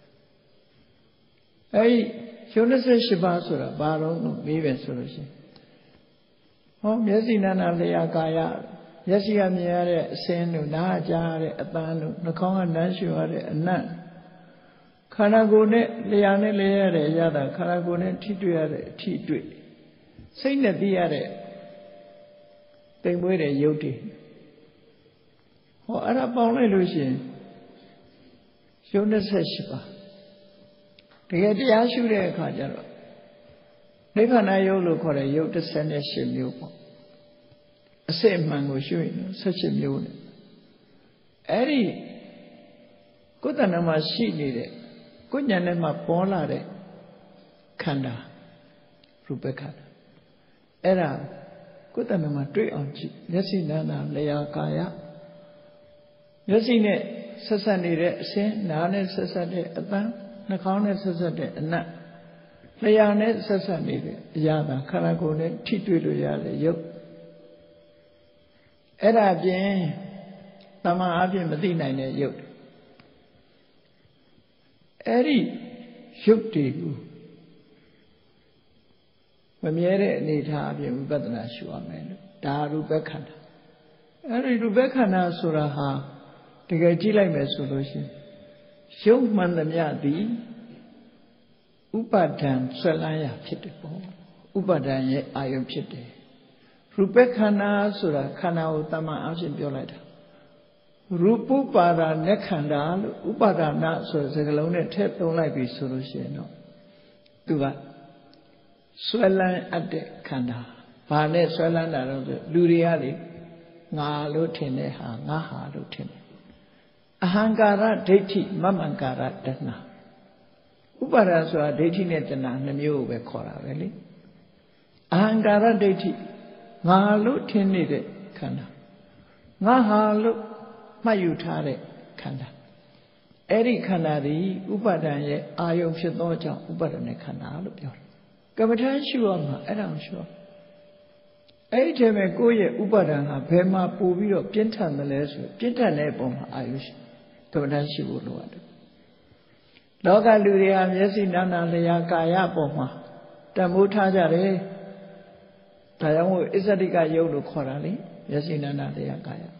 အဲဒီရုပ်ยี่สิบแปดပါးဆိုတာဘာလို့မေးပဲဆိုလို့ရှိရင်ဟောမျက်စိနာနာလျာကာယမျက်စိကမြင်ရတဲ့အစင်းတို့နားကြားရတဲ့အသံတို့နှာခေါင်းကနမ်းရှူရတဲ့အနံ့ခန္ဓာကိုယ်နဲ့လျာနဲ့လဲရတဲ့အရာခန္ဓာကိုယ်နဲ့ထိတွေ့ရတဲ့အထိတွေ့စိတ်နဲ့သိရတဲ့တိမ်မွေးတဲ့ရုပ်တွေဟောအဲ့ဒါပေါင်းလိုက်လို့ရှိရင်ရုပ်ยี่สิบแปดပါးတကယ်တရားရှုတဲ့အခါကျတော့နိဗ္ဗာန်ရုပ်လို့ခေါ်တဲ့ရုပ်တစ်ဆယ်နဲ့ရှစ်မျိုးပေါ့အစစ်အမှန်ကိုရှုရင်ဆက်ရှစ်မျိုးနဲ့အဲ့ဒီကိုယ်တဏ္ဍာမှာရှိနေတဲ့ကိုယ်ဉာဏ်နဲ့မှပေါ်လာတဲ့ခန္ဓာရူပခန္ဓာအဲ့ဒါကိုယ်တဏ္ဍာမှာတွေ့အောင်ကြည့်မျက်စိနာနာလျာကာယမျက်စိနဲ့ဆက်ဆက်နေတဲ့အစင်းနားနဲ့ဆက်ဆက်တဲ့အသံနှာခေါင်းနဲ့ဆက်ဆက်တဲ့အနံ့လျာနဲ့ဆက်ဆက်နေတဲ့အရာသာခန္ဓာကိုယ်နဲ့ထိတွေ့လို့ရတဲ့ရုပ်အဲ့ဒါပြင်တမန်အပြင်မသိနိုင်တဲ့ရုပ်အဲ့ဒီရုပ်တွေကိုမမြဲတဲ့အနေထားအပြင်ဝိပဿနာရှုရမယ်လို့ဒါရူပခန္ဓာအဲ့ဒီရူပခန္ဓာဆိုတာဟာတကယ်ကြည့်လိုက်မယ်ဆိုလို့ရှိရင်ရုပ်မှန်သမျှသည်ဥပါဒံဆွဲလန်းရဖြစ်တယ်ပေါ့ဥပါဒံရဲ့အာယုဖြစ်တယ်ရူပခန္ဓာဆိုတာခန္ဓာကိုတမန်အဖြစ်ပြောလိုက်တာရူပပါဒနဲ့ခန္ဓာလို့ဥပါဒနာဆိုတဲ့စကားလုံးနဲ့ထည့်သုံးလိုက်ပြီဆိုလို့ရှိရင်တော့သူကဆွဲလန်းအပ်တဲ့ခန္ဓာဘာနဲ့ဆွဲလန်းတာတော့ဆိုလူတွေကလေငါလို့ထင်တဲ့ဟာငါဟာလို့ထင်တယ်အဟံကာရဒိဋ္ဌိမမ္မံကာရတဏှာဥပါဒဆိုတာဒိဋ္ဌိနဲ့တဏှာနှစ်မျိုးကိုပဲခေါ်တာပဲလေအဟံကာရဒိဋ္ဌိငါလို့ထင်နေတဲ့ခန္ဓာငါဟာလို့မှတ်ယူထားတဲ့ခန္ဓာအဲ့ဒီခန္ဓာသည်ဥပါဒံရဲ့အာယုံဖြစ်သောကြောင့်ဥပါဒณะခန္ဓာလို့ပြောတယ်ကမ္မထာရှုရမှာအဲ့ဒါကိုရှုရအဲ့ဒီတည်းမဲ့ကိုယ့်ရဲ့ဥပါဒံဟာဘယ်မှာပို့ပြီးတော့ပြင်းထန်တယ်လဲဆိုပြင်းထန်တဲ့ပုံမှာအာယုရှိကမ္မထာရှုဖို့လိုရတယ်လောကလူတွေဟာမျက်စိနာနာလျာကာယပေါ်မှာတန်ဖိုးထားကြတယ်ဒါကြောင့်မို့အစ္ဆတိကယုတ်လို့ခေါ်တာလေမျက်စိနာနာလျာကာယ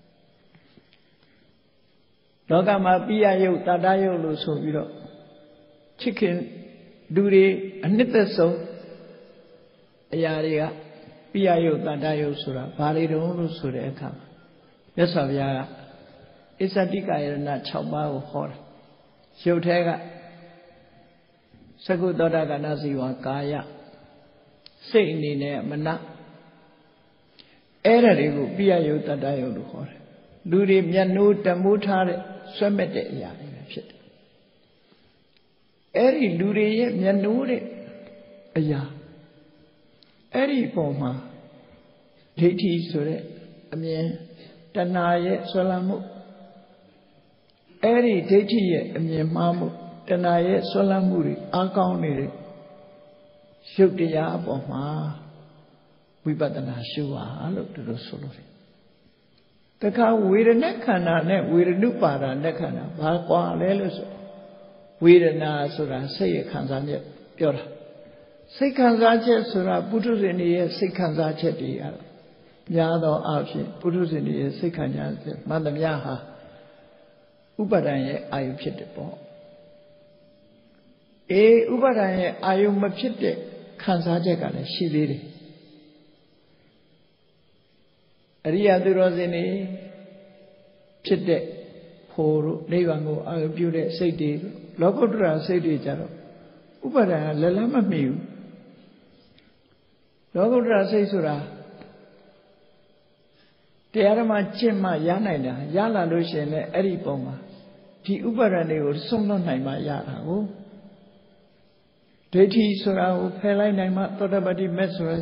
လောကမှာပိယယုတ်တတယုတ်လို့ဆိုပြီးတော့ချစ်ခင်လူတွေအနှစ်သက်ဆုံးအရာတွေကပိယယုတ်တတယုတ်ဆိုတာဘာတွေတုံးလို့ဆိုတဲ့အခါမြတ်စွာဘုရားကအစ္ဆတိကယရဏ၆ပါးကိုဟောတာရုပ်ထဲကသကုသောတာကဏဇီဝကာယစိတ်အနေနဲ့မနအဲ့ဒါတွေကိုပိယယုတ်တတယုတ်လို့ခေါ်တယ်လူတွေမျက်နှိုးတမိုးထားတဲ့ဆွဲမဲ့တဲ့အရာတွေပဲဖြစ်တယ်အဲ့ဒီလူတွေရဲ့မျက်နှိုးတဲ့အရာအဲ့ဒီပုံမှာဒိဋ္ဌိဆိုတဲ့အမြင်တဏှာရဲ့ဆွဲလန်းမှုအဲ့ဒီဒိဋ္ဌိရဲ့အမြင်မှားမှုတဏှာရဲ့ဆွဲလန်းမှုတွေအားကောင်းနေတဲ့ရုပ်တရားအပေါ်မှာဝိပဿနာရှုပါလို့သူတို့ဆိုလို့တယ်တခါဝေဒနာခန္ဓာနဲ့ဝေဒနုပါဒနဲ့ခန္ဓာဘာကွာလဲလို့ဆိုဝေဒနာဆိုတာစိတ်ရခံစားချက်ပြောတာစိတ်ခံစားချက်ဆိုတာပုထုဇဉ်တွေရဲ့စိတ်ခံစားချက်တွေအရများသောအားဖြင့်ပုထုဇဉ်တွေရဲ့စိတ်ခံစားချက်မှန်သမျှဟာဥပါဒံရဲ့အာယုဖြစ်တယ်ပေါ့အေးဥပါဒံရဲ့အာယုမဖြစ်တဲ့ခံစားချက်ကလည်းရှိသေးတယ်အရိယသူတော်စင်တွေဖြစ်တဲ့ဖို့တို့နိဗ္ဗာန်ကိုအာရုံပြုတဲ့စိတ်တွေလောကုတ္တရာစိတ်တွေကြတော့ဥပါဒံကလက်လန်းမမှီဘူးလောကုတ္တရာစိတ်ဆိုတာတရားဓမ္မကျင့်မှရနိုင်တာရလာလို့ရှိရင်လည်းအဲ့ဒီပုံမှာဒီဥပါဒံတွေကိုဆုံးလွတ်နိုင်မှရတာကိုဒိဋ္ဌိဆိုတာကိုဖယ်လိုက်နိုင်မှသောတပတ္တိမက်ဆိုတာရ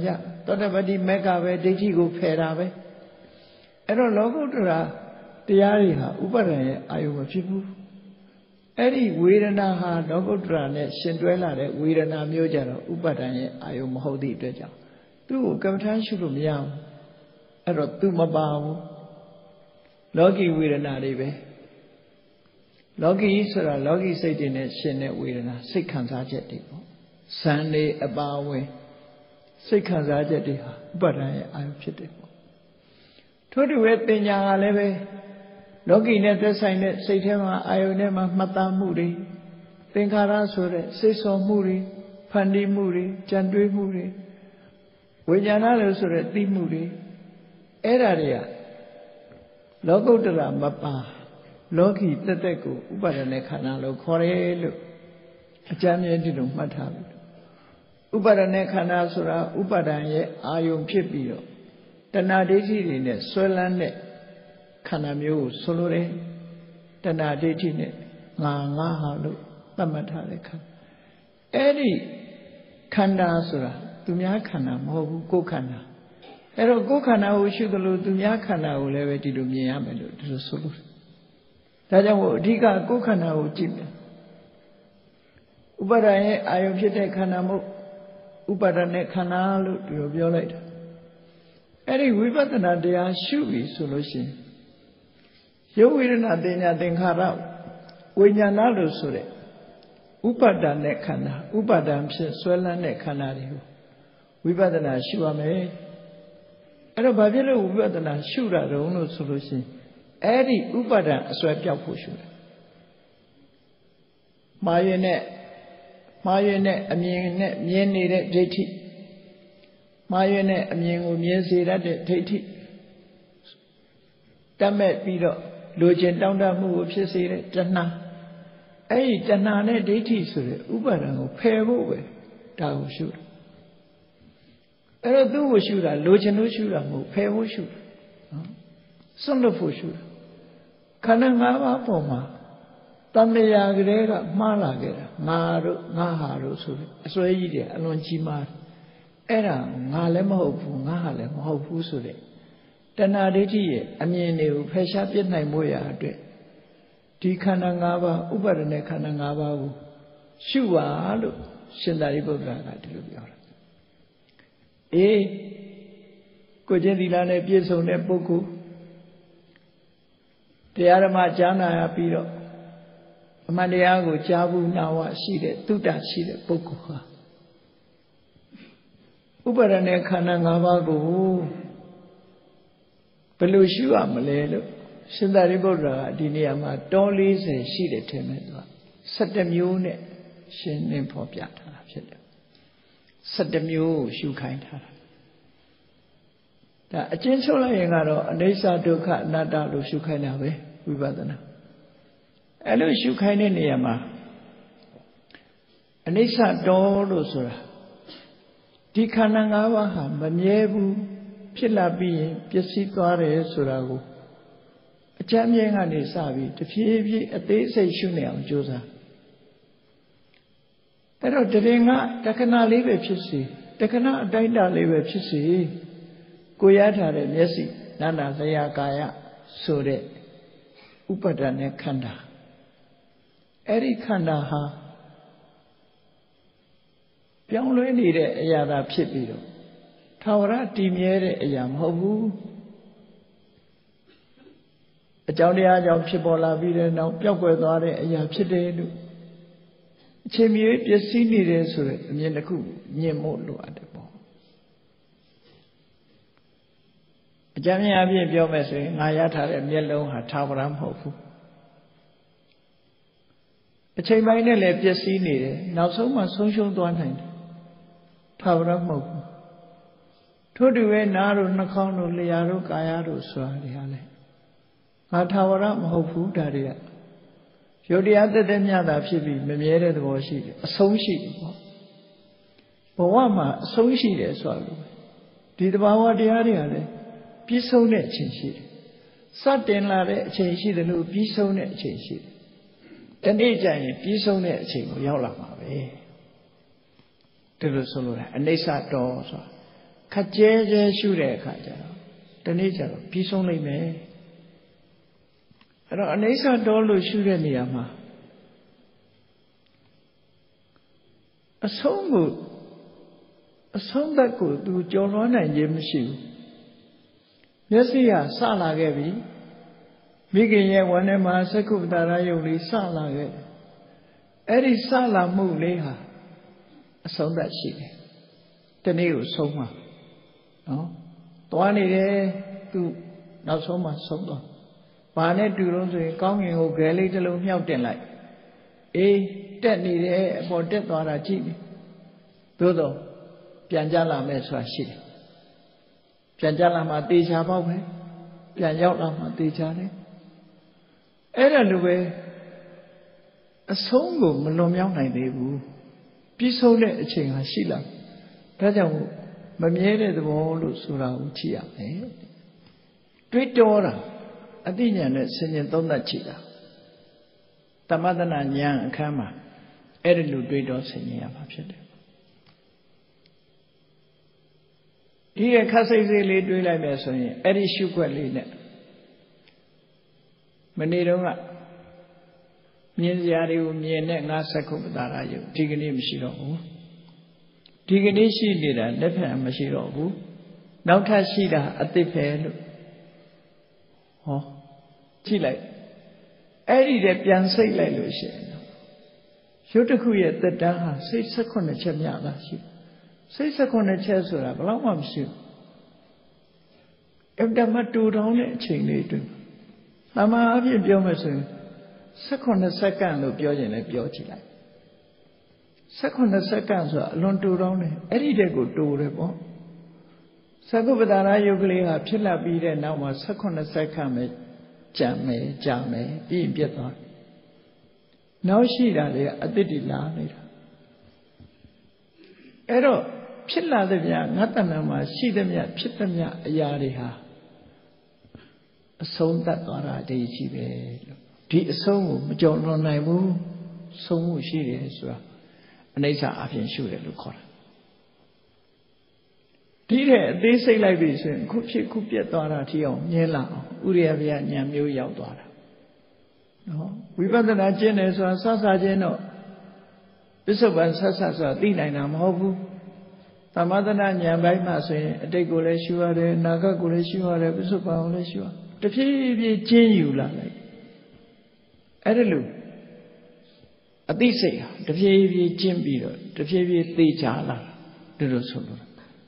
သောတပတ္တိမက္ခပဲဒိဋ္ဌိကိုဖယ်တာပဲအဲ့တော့လောကုတ္တရာတရားတွေဟာဥပါဒံရဲ့အာယုမဖြစ်ဘူးအဲ့ဒီဝေဒနာဟာလောကုတ္တရာနဲ့ရှင်တွဲလာတဲ့ဝေဒနာမျိုးကြတော့ဥပါဒံရဲ့အာယုမဟုတ်သည့်အတွက်ကြောင့်သူ့ကိုကမ္မထာရှုလို့မရဘူးအဲ့တော့သူမပါဘူးလောကီဝေဒနာတွေပဲလောကီဆိုတာလောကီစိတ်တွေနဲ့ရှင်တဲ့ဝေဒနာစိတ်ခံစားချက်တွေပေါ့ဇန်တွေအပါဝင်စိတ်ခံစားချက်တွေဟာဥပါဒံရဲ့အာယုဖြစ်တယ်ပေါ့ထို့တူပဲပညာကလည်းပဲလောကီနဲ့သက်ဆိုင်တဲ့စိတ်ထဲမှာအာယုနဲ့မှာမှတ်သားမှုတွေသင်္ခါရဆိုတဲ့စိတ်ဆော်မှုတွေဖန်တီးမှုတွေကြံတွေးမှုတွေဝိညာဏလို့ဆိုတဲ့သိမှုတွေအဲ့ဓာတွေကလောကုတ္တရာမပါလောကီတက်တက်ကိုဥပါဒณะခန္ဓာလို့ခေါ်တယ်လို့အကျမ်းမြဲဒီလိုမှတ်ထားပြီဥပါဒณะခန္ဓာဆိုတာဥပါဒံရဲ့အာယုံဖြစ်ပြီးတော့တဏှာဒိဋ္ဌိတွေနဲ့ဆွဲလန်းတဲ့ခန္ဓာမျိုးကိုဆိုလိုတယ်တဏှာဒိဋ္ဌိနဲ့ငါငါဟာလို့သတ်မှတ်ထားတဲ့ခန္ဓာအဲ့ဒီခန္ဓာဆိုတာသူများခန္ဓာမဟုတ်ဘူးကိုယ်ခန္ဓာအဲ့တော့ကိုယ်ခန္ဓာကိုရှုသလိုသူများခန္ဓာကိုလည်းပဲဒီလိုမြင်ရမယ်လို့ဒီလိုဆိုလို့ဒါကြောင့်မို့အဓိကကိုယ်ခန္ဓာကိုကြည့်မယ်ဥပါဒံရဲ့အာယုဖြစ်တဲ့ခန္ဓာမို့ဥပါဒณะခန္ဓာလို့ဒီလိုပြောလိုက်တာအဲ့ဒီဝိပဿနာတရားရှုပြီဆိုလို့ရှိရင်ရုပ်ဝေဒနာတင်ညာသင်္ခါရဝိညာဏလို့ဆိုတဲ့ဥပါဒณะခန္ဓာဥပါဒံဖြစ်ဆွဲလန်းတဲ့ခန္ဓာတွေကိုဝိပဿနာရှုရမယ်အဲ့တော့ဘာဖြစ်လို့ဝိပဿနာရှုတာတုံးလို့ဆိုလို့ရှိရင်အဲ့ဒီဥပါဒံအစွဲပြောက်ဖို့ရှုတယ်မှားရင်နဲ့မှားရင်နဲ့အမြင်နဲ့မြင်နေတဲ့ဒိဋ္ဌိမှားရင်နဲ့အမြင်ကိုမြင်စေတတ်တဲ့ဒိဋ္ဌိတတ်မဲ့ပြီးတော့လိုချင်တောင်းတမှုကိုဖြစ်စေတဲ့တဏှာအဲ့ဒီတဏှာနဲ့ဒိဋ္ဌိဆိုတဲ့ဥပါဒံကိုဖယ်ဖို့ပဲဒါကိုရှုတာအဲ့တော့သူ့ကိုရှုတာလိုချင်လို့ရှုတာမဟုတ်ဖယ်ဖို့ရှုတာနော်စွန့်လွတ်ဖို့ရှုတာခန္ဓာ၅ပါးပေါ်မှာတန်မြာကလေးကမှားလာခဲ့တာငါတို့ငါဟာတို့ဆိုပြီးအစွဲကြီးတယ်အလွန်ကြီးမားတယ်အဲ့ဒါငါလည်းမဟုတ်ဘူးငါဟာလည်းမဟုတ်ဘူးဆိုတဲ့တဏှာဒိဋ္ဌိရဲ့အမြင်တွေကိုဖယ်ရှားပြစ်နိုင်ဖို့ရအတွက်ဒီခန္ဓာ၅ပါးဥပါဒณะခန္ဓာ၅ပါးကိုရှုပါလို့ရှင်သာရိပုတ္တရာကဒီလိုပြောတာအေးကိုကျင့်သီလနဲ့ပြည့်စုံတဲ့ပုဂ္ဂိုလ်တရားဓမ္မကြားနာရပြီးတော့အမှန်တရားကိုကြားဘူးနာဝရှိတဲ့သုတ္တရှိတဲ့ပုဂ္ဂိုလ်ဟာဥပါဒณะခန္ဓာ၅ပါးကိုဘယ်လိုရှုရမလဲလို့ရှင်သာရိပုတ္တရာကဒီနေရာမှာတော၄၀ရှိတယ်ထင်တယ်သူက၁၇မျိုးနဲ့ရှင်းလင်းဖော်ပြထားတာဖြစ်တယ်၁၇မျိုးကိုရှုခိုင်းထားတာဒါအကျဉ်းချုပ်လိုက်ရင်ကတော့အနိစ္စဒုက္ခအနတ္တလို့ရှုခိုင်းတာပဲဝိပဿနာအဲ့လိုရှုခိုင်းတဲ့နေရာမှာအနိစ္စတော်လို့ဆိုတာဒီခန္ဓာ၅ပါးဟာမမြဲဘူးဖြစ်လာပြီးရင်ပျက်စီးသွားတယ်ဆိုတာကိုအကျမ်းမြဲကနေစပြီးတဖြည်းဖြည်းအသေးစိတ်ရှုနေအောင်ကြိုးစားအဲ့တော့တရင်ကတခဏလေးပဲဖြစ်စီတခဏအတိုင်းတာလေးပဲဖြစ်စီကိုရထားတဲ့မျက်စိနာနာလျာကာယဆိုတဲ့ဥပါဒณะခန္ဓာအဲ့ဒီခန္ဓာဟာပြောင်းလဲနေတဲ့အရာသာဖြစ်ပြီးတော့ထာဝရတည်မြဲတဲ့အရာမဟုတ်ဘူးအကြောင်းတရားကြောင့်ဖြစ်ပေါ်လာပြီးတဲ့နောက်ပျောက်ကွယ်သွားတဲ့အရာဖြစ်တယ်လို့အချိန်မီပျက်စီးနေတယ်ဆိုတဲ့အမြင်တစ်ခုမြင်ဖို့လိုအပ်တယ်ပေါ့အကြမ်းများအပြည့်ပြောမယ်ဆိုရင်ငါရထားတဲ့မျက်လုံးဟာထာဝရမဟုတ်ဘူးအချိန်ပိုင်းနဲ့လည်းပျက်စီးနေတယ်နောက်ဆုံးမှဆုံးရှုံးသွားနိုင်တယ်ထာဝရမဟုတ်ဘူးထို့တူပဲနားတို့နှာခေါင်းတို့လျှာတို့ကာယတို့ဆိုတာတွေဟာလေငါထာဝရမဟုတ်ဘူးဒါတွေကယုတ်တရားတက်တဲ့မြတ်တာဖြစ်ပြီးမမြဲတဲ့သဘောရှိတယ်အဆုံးရှိတယ်ပေါ့ဘဝမှာအဆုံးရှိတယ်ဆိုတာလို့ဒီတဘာဝတရားတွေကလည်းပြီးဆုံးတဲ့အချိန်ရှိတယ်စတင်လာတဲ့အချိန်ရှိတယ်လို့ပြီးဆုံးတဲ့အချိန်ရှိတယ်တနေ့ကျရင်ပြီးဆုံးတဲ့အချိန်ကိုရောက်လာမှာပဲဒီလိုဆိုလို့အနိစ္စတော်ဆိုတာခက်ကျဲကျဲရှုတဲ့အခါကျတော့တနေ့ကျတော့ပြီးဆုံးနိုင်မယ်အဲ့တော့အနိစ္စတော်လို့ရှုတဲ့နေရာမှာအဆုံးကိုအဆုံးသက်ကိုသူကြော်လွှမ်းနိုင်ခြင်းမရှိဘူးမျက်စိကစလာခဲ့ပြီမိခင်ရဲ့ဝမ်းထဲမှာသက္ကုပ္ပတာရယုတ်လေးစလာခဲ့အဲ့ဒီစလာမှုလေးဟာအဆုံးသက်ရှိတယ်တနေ့ကိုဆုံးမှာနော်သွားနေတယ်သူနောက်ဆုံးမှဆုံးသွားဘာနဲ့တူလို့ဆိုရင်ကောင်းကင်ကိုဂဲလေးတစ်လုံးမြှောက်တင်လိုက်အေးတက်နေတယ်အပေါ်တက်သွားတာကြည့်နေသို့တော့ပြန်ကြလာမယ်ဆိုတာရှိတယ်ပြန်ကြလာမှတေချာပေါက်ပဲပြန်ရောက်လာမှတေချာတယ်အဲ့ဒါလိုပဲအဆုံးကိုမလွန်မြောက်နိုင်သေးဘူးပြီးဆုံးတဲ့အချိန်ဟာရှိလာဒါကြောင့်မမြဲတဲ့သဘောလို့ဆိုတာကိုကြည့်ရမယ်တွေးတောတာအသိဉာဏ်နဲ့ဆင်ခြင်သုံးသပ်ကြည့်တာသမထနာဉာဏ်အခန်းမှာအဲ့ဒီလိုတွေးတောဆင်ခြင်ရမှာဖြစ်တယ်ဒီရခက်စိတ်စိတ်လေးတွေးလိုက်မယ်ဆိုရင်အဲ့ဒီရှုွက်လေးနဲ့မနေ့တုန်းကမြင်စရာတွေကိုမြင်တဲ့ငါသက္ကုပ္ပတာရယုတ်ဒီကနေ့မရှိတော့ဘူးဒီကနေ့ရှိနေတာလက်ဖက်မရှိတော့ဘူးနောက်ထပ်ရှိတာအသစ်ပဲလို့ဟောကြည့်လိုက်အဲ့ဒီတည်းပြန်စိတ်လိုက်လို့ရှိရင်ရုပ်တစ်ခုရဲ့သက်တမ်းဟာစိတ်၁၈ချက်မြတာရှိစိတ်၁၈ချက်ဆိုတာဘယ်တော့မှမရှိဘူးအတ္တမတူတောင်းတဲ့အချိန်လေးတွင်တမာအဖြစ်ပြောမယ်ဆိုရင်၁၈စက္ကန့်လို့ပြောရင်လည်းပြောကြည့်လိုက်၁၈စက္ကန့်ဆိုတာအလွန်တူတောင်းတယ်အဲ့ဒီတည်းကိုတူတယ်ပေါ့သက္ကုပ္ပတာရယုတ်ကလေးဟာဖြစ်လာပြီးတဲ့နောက်မှာ၁၈စက္ကန့်ပဲကြာမယ်ကြာမယ်ပြီးရင်ပြတ်သွားနောက်ရှိတာတွေကအတိတ်တီလာနေတာအဲ့တော့ဖြစ်လာတဲ့ဗျာငါတဏ္ဍာမှာရှိတဲ့မြဖြစ်တဲ့မြအရာတွေဟာအဆုံးသတ်သွားတာတည်းကြီးပဲလို့ဒီအဆုံးကိုမကြော်လွန်နိုင်ဘူးဆုံးမှုရှိတယ်ဆိုတာအနိစ္စအပြင်ရှုတယ်လို့ခေါ်တာဒီတဲ့အသေးစိတ်လိုက်ပြီဆိုရင်ခုဖြစ်ခုပြတ်သွားတာထီအောင်မြဲလာအောင်ဥရိယဗျာဉာဏ်မျိုးရောက်သွားတာနော်ဝိပဿနာကျင့်တယ်ဆိုတာစစချင်းတော့ပစ္စုပန်ဆက်ဆက်ဆိုတာသိနိုင်တာမဟုတ်ဘူးသမထနာဉာဏ်ပိုင်းမှာဆိုရင်အတိတ်ကိုလည်းရှုရတယ်အနာဂတ်ကိုလည်းရှုရတယ်ပစ္စုပန်ကိုလည်းရှုရတဖြည်းဖြည်းကျင့်ယူလာလိုက်အဲ့ဒါလို့အသိစိတ်ဟာတဖြည်းဖြည်းကျင့်ပြီးတော့တဖြည်းဖြည်းသိချလာတာဒီလိုဆိုလို့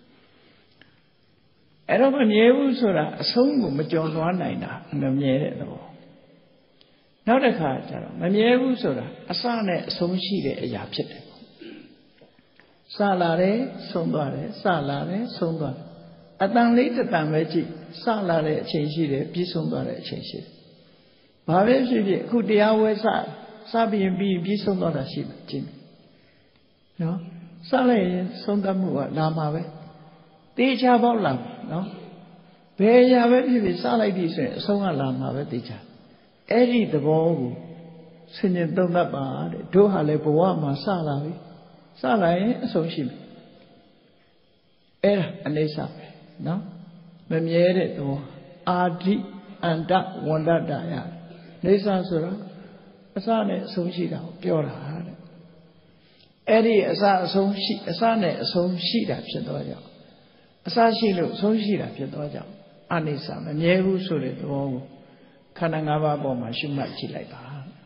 အဲ့တော့မမြဲဘူးဆိုတာအဆုံးကိုမကြော်လွှားနိုင်တာမမြဲတဲ့သဘောနောက်တစ်ခါကျတော့မမြဲဘူးဆိုတာအစနဲ့အဆုံးရှိတဲ့အရာဖြစ်တယ်စလာတယ်ဆုံးသွားတယ်စလာတယ်ဆုံးသွားတယ်အတန်လေးတတန်ပဲကြည့်စလာတဲ့အချိန်ရှိတယ်ပြီးဆုံးသွားတဲ့အချိန်ရှိတယ်ဘာပဲဖြစ်ဖြစ်အခုတရားဝဲစစပြီးပြီးပြီးဆုံးသွားတာရှိမှကြည့်နော်စလိုက်ရင်ဆုံးသတ်မှုကလာမှာပဲတေချာပေါက်လာနော်ဘယ်အရာပဲဖြစ်ဖြစ်စလိုက်ပြီဆိုရင်အဆုံးကလာမှာပဲတေချာအဲ့ဒီသဘောကိုဆင်ញင်သုံးသပ်ပါတဲ့တို့ဟာလည်းဘဝမှာစလာပြီစလာရင်အဆုံးရှိမယ်အဲ့ဒါအနိစ္စပဲနော်မမြဲတဲ့သဘောအာဓိအန္တဝန္တတရအိဋ္ဌဆိုတာအစနဲ့အဆုံးရှိတာကိုပြောတာတဲ့အဲ့ဒီအစအဆုံးရှိအစနဲ့အဆုံးရှိတာဖြစ်တော့ကြောင့်အစရှိလို့အဆုံးရှိတာဖြစ်တော့ကြောင့်အနိစ္စမမြဲဘူးဆိုတဲ့သဘောကိုခန္ဓာ၅ပါးပေါ်မှာရှုမှတ်ကြည့်လိုက်ပါ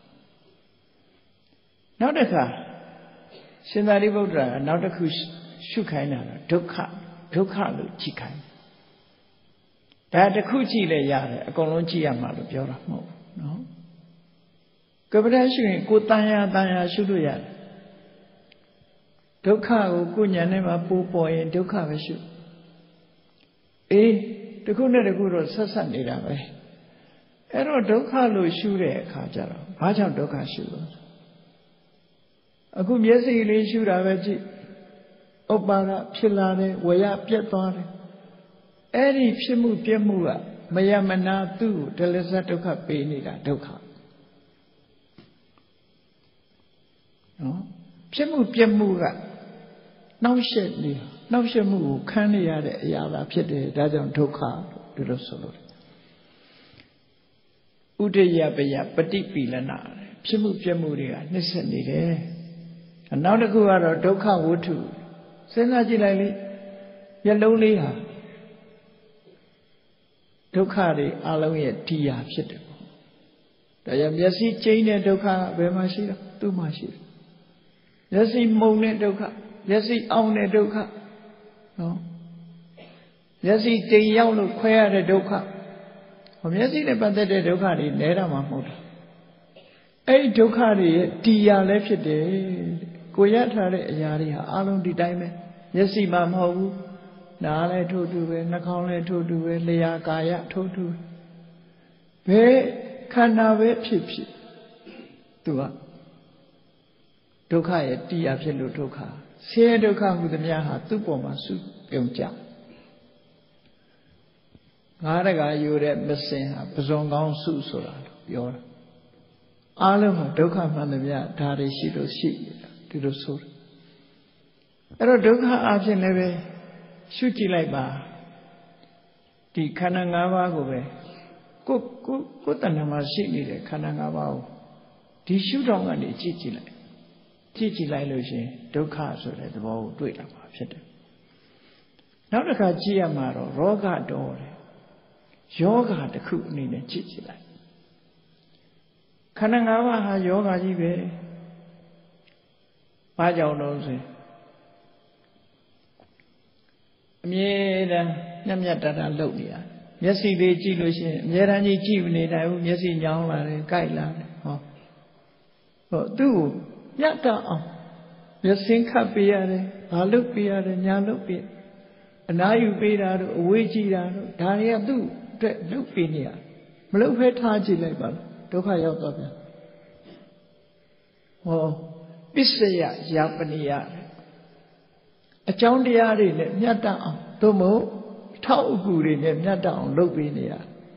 နောက်တစ်ခါရှင်သာရိပုတ္တရာနောက်တစ်ခုရှုခိုင်းတာဒုက္ခဒုက္ခလို့ကြည့်ခိုင်းဒါတစ်ခုကြည့်လဲရတယ်အကုန်လုံးကြည့်ရမှာလို့ပြောတာမဟုတ်ဘူးနော်ကပ္ပဒရှုရင်ကိုတန်ရာတန်ရာရှုလို့ရတယ်ဒုက္ခကိုကိုဉာဏ်နဲ့မှပိုးပေါ်ရင်ဒုက္ခပဲရှုအေးတစ်ခုနဲ့တစ်ခုတော့ဆက်ဆက်နေတာပဲအဲ့တော့ဒုက္ခလို့ရှုတဲ့အခါကျတော့ဘာကြောင့်ဒုက္ခရှုလို့အခုမျက်စိလေးရှုတာပဲကြည့်ဥပ္ပါဒဖြစ်လာတယ်ဝေယပြတ်သွားတယ်အဲ့ဒီဖြစ်မှုပြတ်မှုကမယမနာသူ့ကိုဒလဇတ်ဒုက္ခပေးနေတာဒုက္ခနော်ဖြစ်မှုပြတ်မှုကနောက်ရှက်နေနောက်ရှက်မှုကိုခံနေရတဲ့အရာသာဖြစ်တယ်ဒါကြောင့်ဒုက္ခလို့လို့ဆိုလို့ဥဒယပယပฏิပိလနာဖြစ်မှုပြမှုတွေကနှိမ့်ဆက်နေတယ်နောက်တစ်ခုကတော့ဒုက္ခဝတ္ထုစဉ်းစားကြည့်လိုက်လေမျက်လုံးလေးဟာဒုက္ခတွေအလုံးရဲ့တရားဖြစ်တယ်ပေါ့ဒါကြောင့်မျက်စိကျိန်းတဲ့ဒုက္ခဘယ်မှာရှိတော့သူ့မှာရှိတယ်မျက်စိမှုန်တဲ့ဒုက္ခမျက်စိအောင်တဲ့ဒုက္ခနော်မျက်စိတိမ်ရောက်လို့ခွဲရတဲ့ဒုက္ခဟောမျက်စိနဲ့ပတ်သက်တဲ့ဒုက္ခတွေလဲတာမှမဟုတ်ဘူးအဲ့ဒီဒုက္ခတွေရဲ့တရားလည်းဖြစ်တယ်ကိုရထားတဲ့အရာတွေဟာအလုံးဒီတိုင်းပဲမျက်စိမှမဟုတ်ဘူးနားလည်းထိုးတူပဲနှာခေါင်းလည်းထိုးတူပဲလျှာကာယထိုးတူဘယ်ခန္ဓာပဲဖြစ်ဖြစ်သူကဒုက္ခရဲ့တရားဖြစ်လို့ဒုက္ခဆင်းရဲဒုက္ခမှုသမျှဟာသူ့ပေါ်မှာစုပြုံကြငါးတကာယူတဲ့မစင်ဟာပဇွန်ကောင်းစုဆိုတာပြောတာအားလုံးမှာဒုက္ခမှန်သမျှဒါတွေရှိလို့ရှိနေတာဒီလိုဆိုတယ်အဲ့တော့ဒုက္ခအဖြစ်လည်းပဲရှုကြည့်လိုက်ပါဒီခန္ဓာ၅ပါးကိုပဲကိုကိုကိုတဏ္ဍာမှာရှိနေတဲ့ခန္ဓာ၅ပါးကိုဒီရှုထောင့်ကနေကြည့်ကြည့်လိုက်ကြည့်ကြည့်လိုက်လို့ရှိရင်ဒုက္ခဆိုတဲ့သဘောကိုတွေ့လာမှာဖြစ်တယ်နောက်တစ်ခါကြည့်ရမှာတော့ရောဂတော်တယ်ယောဂတစ်ခုအနေနဲ့ကြည့်ကြည့်လိုက်ခန္ဓာ၅ပါးဟာယောဂကြီးပဲဘာကြောင့်လို့ဆိုအမြဲတမ်းညံ့ညက်တတာလှုပ်နေရမျက်စိလေးကြည့်လို့ရှိရင်အမြဲတမ်းကြီးကြည့်မနေနိုင်ဘူးမျက်စိညောင်းလာတယ်ကြိုက်လာတယ်ဟောဟောသူ့ကိုညတ်တအောင်မျက်စင်းခတ်ပေးရတယ်ဘာလုပ်ပေးရတယ်ညာလုပ်ပေးအနားယူပေးတာတို့အဝေးကြည့်တာတို့ဒါတွေကသူ့အတွက်လုပ်ပေးနေရမလုပ်ဖဲထားကြည့်လိုက်ပါလားဒုက္ခရောက်သွားပြန်ဟောပစ္စယယာပနိယအကြောင်းတရားတွေနဲ့မြတ်တအောင်သို့မဟုတ်ထောက်အကူတွေနဲ့မြတ်တအောင်လုပ်ပေးနေရ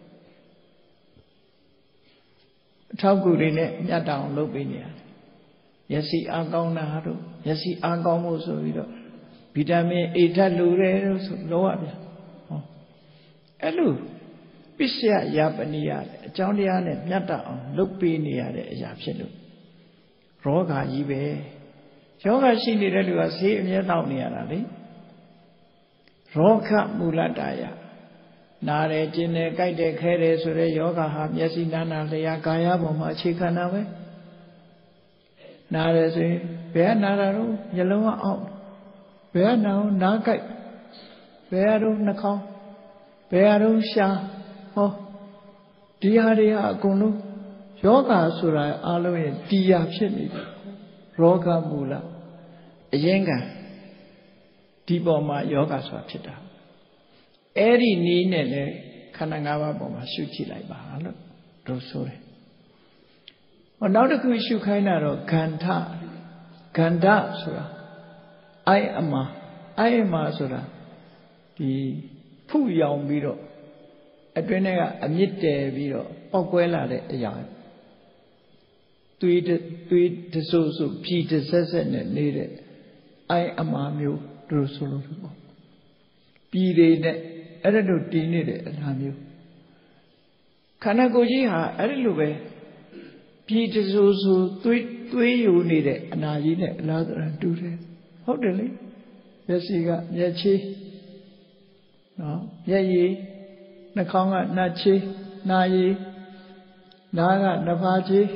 အထောက်အကူတွေနဲ့မြတ်တအောင်လုပ်ပေးနေရမျက်စိအားကောင်းတာတို့မျက်စိအားကောင်းဖို့ဆိုပြီးတော့ဗီတာမင် A ဓာတ်လိုတယ်လို့ဆိုလောရဗျာဟောအဲ့လိုပစ္စယယာပနိယအကြောင်းတရားနဲ့မြတ်တအောင်လုပ်ပေးနေရတဲ့အရာဖြစ်လို့ရောဂါကြီးပဲယောဂရှိနေတဲ့လူကဆေးအမြဲတောက်နေရတာလေရောဂမူလတာယနားတယ်ကျင်တယ်ကြိုက်တယ်ခဲတယ်ဆိုတဲ့ယောဂဟာမျက်စိနားနာလျှာကာယပေါ်မှာအခြေခံတာပဲနားတယ်ဆိုရင်ဘယ်ကနားတာတော့မျက်လုံးကအောက်ဘယ်ကနားအောင်နားကြိုက်ဘယ်ကတော့နှာခေါင်းဘယ်ကတော့ရှားဟောဒီဟာတွေဟာအကုန်လုံးယောဂဆိုတာအလုံးရဲ့တရားဖြစ်နေတယ်ရောဂမူလအရင်ကဒီပေါ်မှာယောဂဆိုတာဖြစ်တာအဲ့ဒီနည်းနဲ့လေခန္ဓာ၅ပါးပေါ်မှာရှုကြည့်လိုက်ပါလို့တို့ဆိုတယ်ဟောနောက်တစ်ခုရှုခိုင်းတာတော့ဂန္ဓဂန္ဓဆိုတာအိုင်အမှာအိုင်အမှာဆိုတာဒီဖုရောင်ပြီးတော့အတွင်းထဲကအမြင့်တည်ပြီးတော့ပောက်ကွဲလာတဲ့အရာသွေးသွေးတဆူဆူဖြီတဆက်ဆက်နဲ့နေတဲ့အိုင်အမှာမျိုးတို့ဆိုလို့ပေါ့ပြည်တွေနဲ့အဲ့ဒါတို့တည်နေတဲ့အရာမျိုးခန္ဓာကိုယ်ကြီးဟာအဲ့ဒီလိုပဲပြည်တဆူဆူသွေးသွေးယူနေတဲ့အနာကြီးနဲ့အလားတူတူတယ်ဟုတ်တယ်လေမျက်စိကမျက်ချေးနော်မျက်ရည်နှာခေါင်းကနှာချေးနာရည်နားကနှာဖာချေး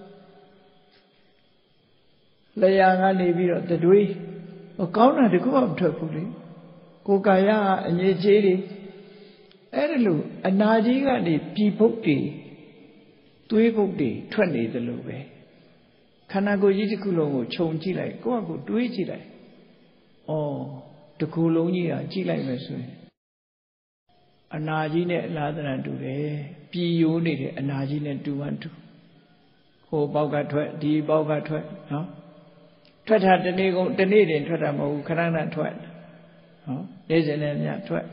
လျှာကနေပြီးတော့တတွေးကောင်းတာတခုမှမထွက်ဘူးလေကိုယ်ကာယကအငြိချေးတွေအဲ့ဒါလို့အနာကြီးကနေပြည်ပုတ်တွေသွေးပုတ်တွေထွက်နေသလိုပဲခန္ဓာကိုယ်ကြီးတစ်ခုလုံးကိုခြုံကြည့်လိုက်ကိုယ့်အကူတွေးကြည့်လိုက်ဩတစ်ခုလုံးကြီးကကြည့်လိုက်မယ်ဆိုရင်အနာကြီးနဲ့အလားတန်တူတယ်ပြည်ယိုးနေတဲ့အနာကြီးနဲ့တူမှတူဟိုပေါက်ကထွက်ဒီပေါက်ကထွက်နော်ထွက်တာတနေ့ကုန်တနေ့တင်ထွက်တာမဟုတ်ဘူးခဏခဏထွက်နော်နေ့စဉ်နဲ့ညထွက်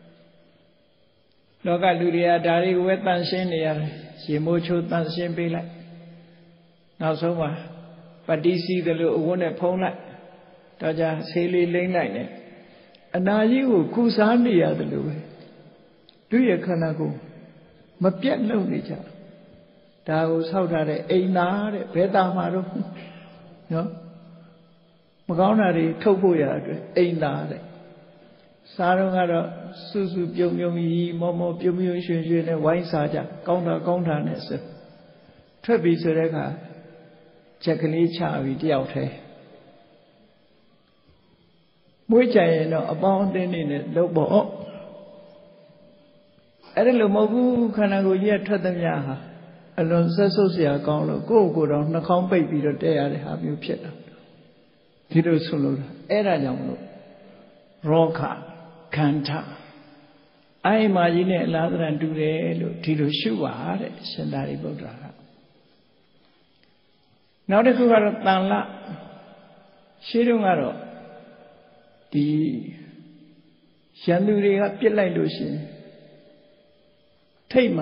လောကလူတွေကဒါတွေကိုပဲတန်ရှင်းနေရတယ်ရေမိုးချိုးတန်ရှင်းပေးလိုက်နောက်ဆုံးမှာပတိစီသလိုအဝတ်နဲ့ဖုံးလိုက်ဒါကြဆေးလေးလိမ့်လိုက်တယ်အနာကြီးကိုကုစားနေရတယ်လို့ပဲသူရဲ့ခန္ဓာကိုယ်မပြတ်လုံနေကြဒါကိုဆောက်ထားတဲ့အိမ်သားတဲ့ဘယ်သားမှာတော့နော်မကောင်းတာတွေထုတ်ဖို့ရအတွက်အိမ်သားတဲ့စားတော့ကတော့စုစုပြုံပြုံကြီးမောမောပြုံပြုံရွှင်ရွှင်နဲ့ဝိုင်းစားကြကောင်းတာကောင်းတာနဲ့ဆိုထွက်ပြီးဆိုတဲ့အခါချက်ကလေးချပြီးတယောက်တည်းမွေးကြရင်တော့အပေါင်းအသင်းနေနဲ့လုပ်ပေါ့အဲ့ဒါလို့မဟုတ်ဘူးခန္ဓာကိုယ်ကြီးကထွက်သမျှဟာအလွန်ဆက်ဆုပ်စရာကောင်းလို့ကိုယ့်ကိုယ်တော့နှာခေါင်းပိတ်ပြီးတော့တဲရတဲ့ဟာမျိုးဖြစ်တာဒီလိုဆိုလို့အဲ့ဒါကြောင့်မလို့ရောခခန္ဓာအဲ့မာကြီးနဲ့အလားတန်တူတယ်လို့ဒီလိုရှုပါတဲ့ရှင်သာရိပုတ္တရာကနောက်တစ်ခုကတော့တန်လရှင်းတော့ကတော့ဒီရန်သူတွေကပြစ်လိုက်လို့ရှိရင်ထိတ်မှ